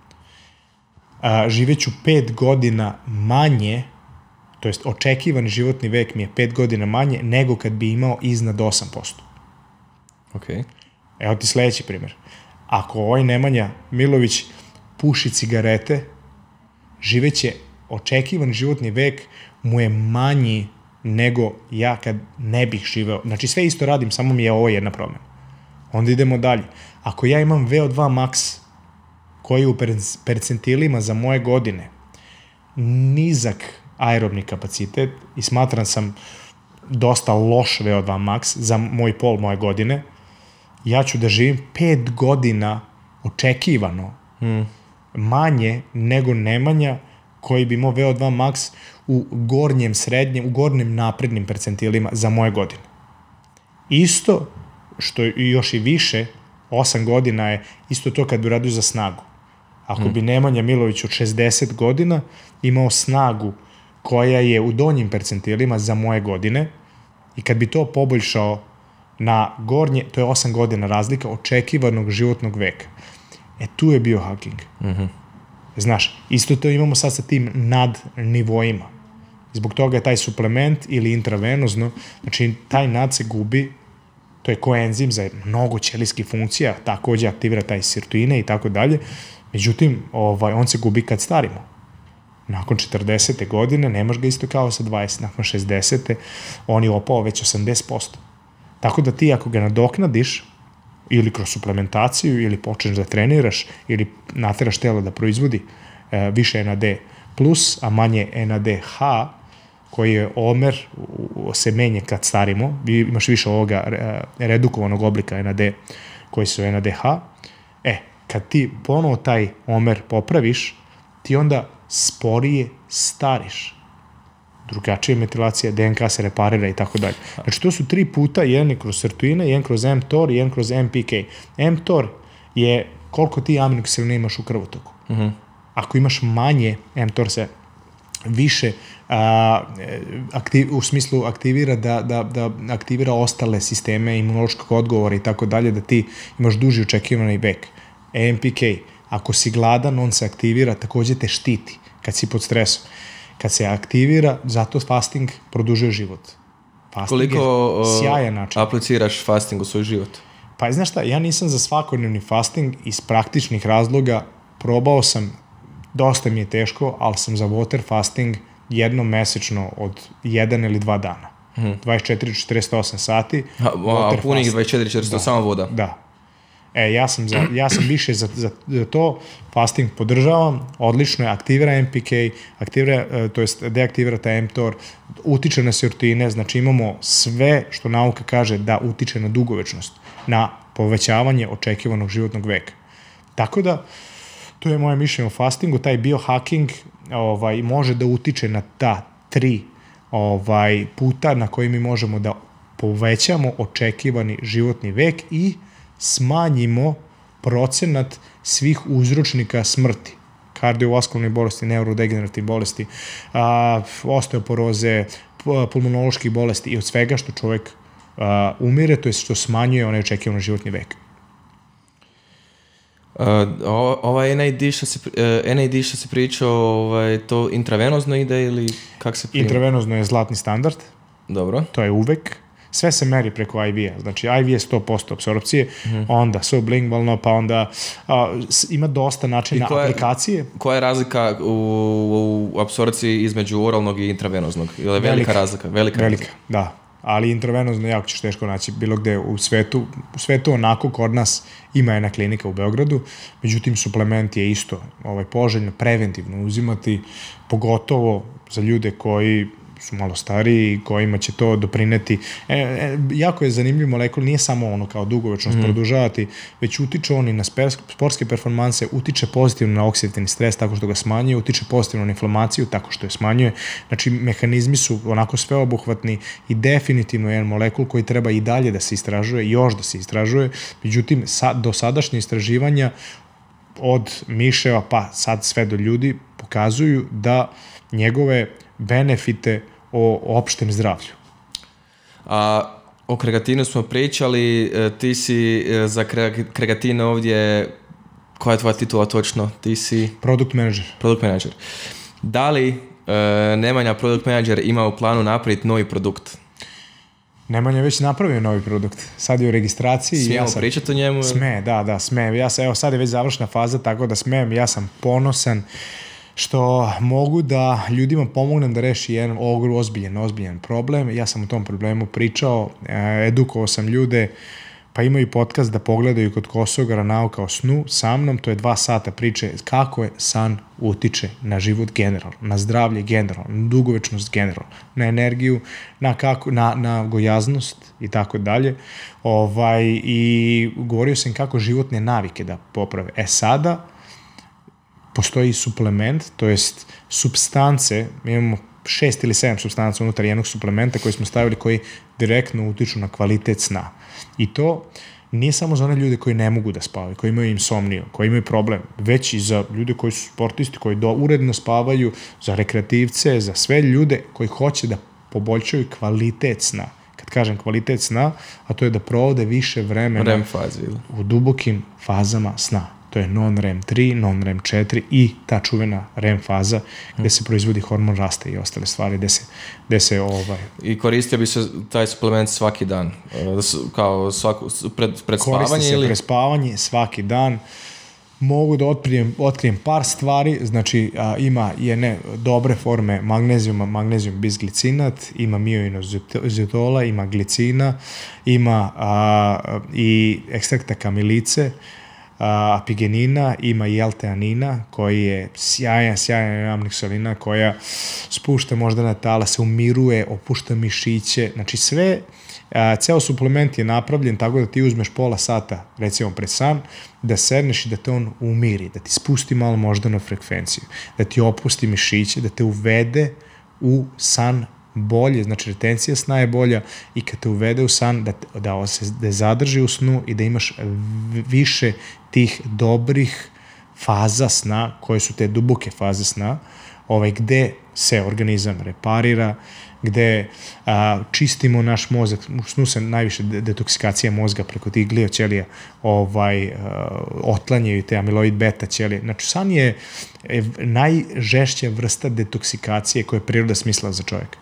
a, živeću pet godina manje, to jest očekivani životni vek mi je pet godina manje, nego kad bi imao iznad osam posto. Okay. Evo ti sledeći primjer. Ako ovaj Nemanja Milović puši cigarete, živeće, očekivani životni vek mu je manji nego ja kad ne bih živeo. Znači sve isto radim, samo mi je ovo jedna promjena. Onda idemo dalje. Ako ja imam V O dva max koji je u percentilima za moje godine nizak aerobni kapacitet i smatram sam dosta loš V O dva max za moj pol moje godine, ja ću da živim pet godina očekivano hmm. manje nego Nemanja koji bi imao V O dva max u gornjem srednjem, u gornjem naprednim percentilima za moje godine. Isto, što i još i više, osam godina je isto to kad bi radio za snagu. Ako hmm. bi Nemanja Milović od šezdeset godina imao snagu koja je u donjim percentilima za moje godine i kad bi to poboljšao na gornje, to je osam godina razlika očekivanog životnog veka. E, tu je biohacking. Mhm. Znaš, isto to imamo sad sa tim nad nivoima. Zbog toga je taj suplement ili intravenozno, znači taj nad se gubi, to je koenzim za mnogo ćelijskih funkcija, takođe aktivira taj sirtuine i tako dalje, međutim, ovaj, on se gubi kad starimo. Nakon četrdesete godine nemaš ga isto kao sa dvadeset, nakon šezdesete on je opao već osamdeset posto. Tako da ti ako ga nadoknadiš, ili kroz suplementaciju, ili počneš da treniraš, ili nateraš telo da proizvodi e, više en a de plus, a manje en a de ha, koji je omer, se menje kad starimo, imaš više ovoga redukovanog oblika en a de koji su en a de ha, e, kad ti ponovo taj omer popraviš, ti onda sporije stariš. Drugačija metilacija, de en ka se reparira i tako dalje. Znači, to su tri puta, jedan je kroz sirtuine, jedan kroz mTOR i jedan kroz em pe ke. mTOR je koliko ti aminokiseline imaš u krvotoku. Mhm. Ako imaš manje, mTOR se više a, aktiv, u smislu aktivira da, da, da aktivira ostale sisteme imunološkog odgovora i tako dalje, da ti imaš duži očekivani vek. em pe ke, ako si gladan, on se aktivira, takođe te štiti kad si pod stresom. Kad se aktivira, zato fasting produžuje život. Fasting Koliko je sjajan način. apliciraš fasting u svoj život? Pa znaš šta, ja nisam za svakodnevni fasting iz praktičnih razloga. Probao sam, dosta mi je teško, ali sam za water fasting jednom mesečno od jedan ili dva dana. Hmm. dvadeset četiri do četrdeset osam sati. A, a punih dvadeset četiri do četrdeset, da. Samo voda? Da. E, ja sam, za, ja sam više za, za, za to, fasting podržavam, odlično je, aktivira em pe ke, aktivira, to jest deaktivira taj mTOR, utiče na sirtuine, znači imamo sve što nauka kaže da utiče na dugovečnost, na povećavanje očekivanog životnog veka. Tako da, to je moje mišljenje o fastingu, taj biohacking ovaj, može da utiče na ta tri ovaj, puta na koji mi možemo da povećamo očekivani životni vek i smanjimo procenat svih uzročnika smrti, kardiovaskularne bolesti, neurodegenerativne bolesti, a, osteoporoze, pulmonoloških bolesti i od svega što čovjek a, umire, to je što smanjuje onaj očekivani životni vek. Uh, ovaj en a de što se, uh, en a de što se pričao, ovaj, to intravenozno ide ili kako se prima? Intravenozno je zlatni standard. Dobro. To je uvek. Sve se meri preko i ve a. Znači, i ve je sto posto apsorpcije, mm-hmm. onda sublingualno, pa onda a, ima dosta načina koja, aplikacije. Koja je razlika u, u apsorpciji između oralnog i intravenoznog? Ili je velika, velika razlika? Velika, velika razlika. Da. Ali intravenozno jako ćeš teško naći bilo gde u svetu. U svetu onako kod nas ima jedna klinika u Beogradu, međutim suplement je isto ovaj, poželjno, preventivno uzimati, pogotovo za ljude koji su malo stariji, kojima će to doprineti. E, e, jako je zanimljiv molekul, nije samo ono kao dugovečnost mm. produžavati, već utiče on i na sportske performanse, utiče pozitivno na oksidativni stres tako što ga smanjuje, utiče pozitivno na inflamaciju tako što je smanjuje. Znači, mehanizmi su onako sveobuhvatni i definitivno je jedan molekul koji treba i dalje da se istražuje, još da se istražuje. Međutim, sa, do sadašnje istraživanja od miševa pa sad sve do ljudi pokazuju da njegove benefite o opštem zdravlju. A o kreatinu smo pričali, ti si za kreatine ovdje, koja je tvoja titula točno? Ti si... Product manager. Product manager. Da li e, Nemanja product manager ima u planu napraviti novi produkt? Nemanja je već napravio novi produkt. Sad je u registraciji. Smijemo ja sam, pričati o njemu? Sme, da, da, sme. Ja sam, evo, sad je već završna faza, tako da smem. Ja sam ponosan što mogu da ljudima pomognem da reši jedan ozbiljan, ozbiljan problem. Ja sam o tom problemu pričao, edukovao sam ljude, pa imaju podcast da pogledaju kod Kosogara nauka o snu sa mnom, to je dva sata priče kako je san utiče na život generalno, na zdravlje generalno, na dugovečnost generalno, na energiju, na, kako, na, na gojaznost i tako dalje. Ovaj, i govorio sam kako životne navike da poprave. E sada, postoji suplement, to jest supstance, mi imamo šest ili sedam supstanca unutar jednog suplementa koji smo stavili koji direktno utiču na kvalitet sna. I to nije samo za one ljude koji ne mogu da spavaju, koji imaju insomniju, koji imaju problem, već i za ljude koji su sportisti, koji do, uredno spavaju, za rekreativce, za sve ljude koji hoće da poboljšaju kvalitet sna. Kad kažem kvalitet sna, a to je da provode više vremena REM fazi, u dubokim fazama sna. To je non-REM tri, non-REM četiri i ta čuvena REM faza gde se proizvodi hormon rasta i ostale stvari, gde se, gde se ovaj... I koristio bi se taj suplement svaki dan, kao svaku, pred, pred spavanje ili... Koristi se pred spavanje svaki dan. Mogu da otkrijem, otkrijem par stvari, znači a, ima jedne dobre forme magnezijuma, magnezijum bisglicinat, ima mioinoizitola, ima glicina, ima a, i ekstrakta kamilice, a, apigenina, ima i L-teanina, koji je sjajan, sjajan aminokiselina koja spušta moždane talase, umiruje, opušta mišiće, znači sve. A, ceo suplement je napravljen tako da ti uzmeš pola sata, recimo pred san, da sedneš i da te on umiri, da ti spusti malo moždanu frekvenciju, da ti opusti mišiće, da te uvede u san bolje, znači retencija sna je bolja i kad te uvede u san da, da se da zadrži u snu i da imaš više tih dobrih faza sna, koje su te duboke faze sna, ovaj, gde se organizam reparira, gde a, čistimo naš mozak, u snu se najviše detoksikacija mozga preko tih glioćelija ovaj, a, otlanjaju te amiloid beta ćelije. Znači, san je najžešća vrsta detoksikacije koje je priroda smislila za čovjeka.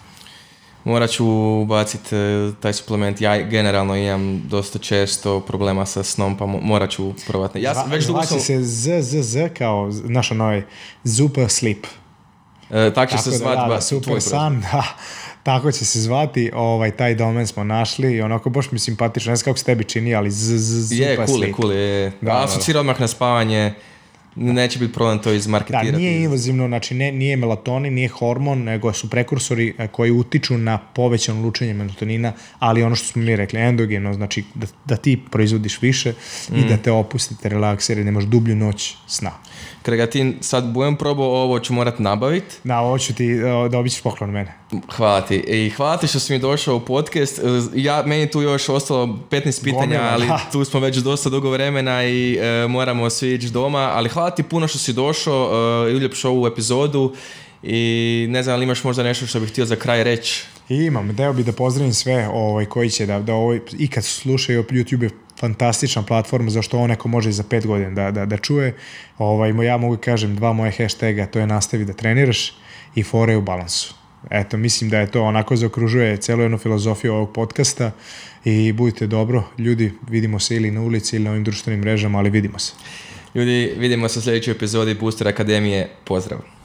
Morat ću ubaciti taj suplement. Ja generalno imam dosta često problema sa snom, pa morat ću probati. Ja sam već dugo sam... se Z Z Z kao naša novi Super Sleep. E, tako će se da, zvati. Da, da, super san, da. Tako će se zvati, ovaj, taj domen smo našli i onako baš mi simpatično, ne znam kako se tebi čini, ali z, z, super je, cool, sleep. Cool, je, cool. Da, asocira odmah na spavanje, neće biti problem to izmarketirati. Da, nije invazivno, znači ne, nije melatonin, nije hormon, nego su prekursori koji utiču na povećano lučenje melatonina, ali ono što smo mi rekli, endogeno, znači da, da ti proizvodiš više mm. i da te opustite, relaksira, da imaš dublju noć sna. Kregatin, sad budem probao ovo, ću morat nabaviti. Da, ovo ću ti, dobit ćeš poklon mene. Hvala ti. I hvala ti što si mi došao u podcast. Ja, meni tu još ostalo petnaest pitanja, Gomila, ali da. Tu smo već dosta dugo vremena i e, moramo svi ići doma. Ali hvala ti puno što si došao e, i uljepšao ovu epizodu. I ne znam, ali imaš možda nešto što bih htio za kraj reći? Imam, deo bi da pozdravim sve ovaj, koji će da, da ovaj, i kad slušaju YouTube je fantastična platforma, zašto ovo neko može i za pet godina da, da, da čuje. Ovaj, ja mogu kažem dva moje hashtaga, to je nastavi da treniraš i fore u balansu. Eto, mislim da je to onako zaokružuje celu jednu filozofiju ovog podcasta i budite dobro, ljudi, vidimo se ili na ulici ili na ovim društvenim mrežama, ali vidimo se. Ljudi, vidimo se u sljedećoj epizodi Booster Akademije. Pozdrav!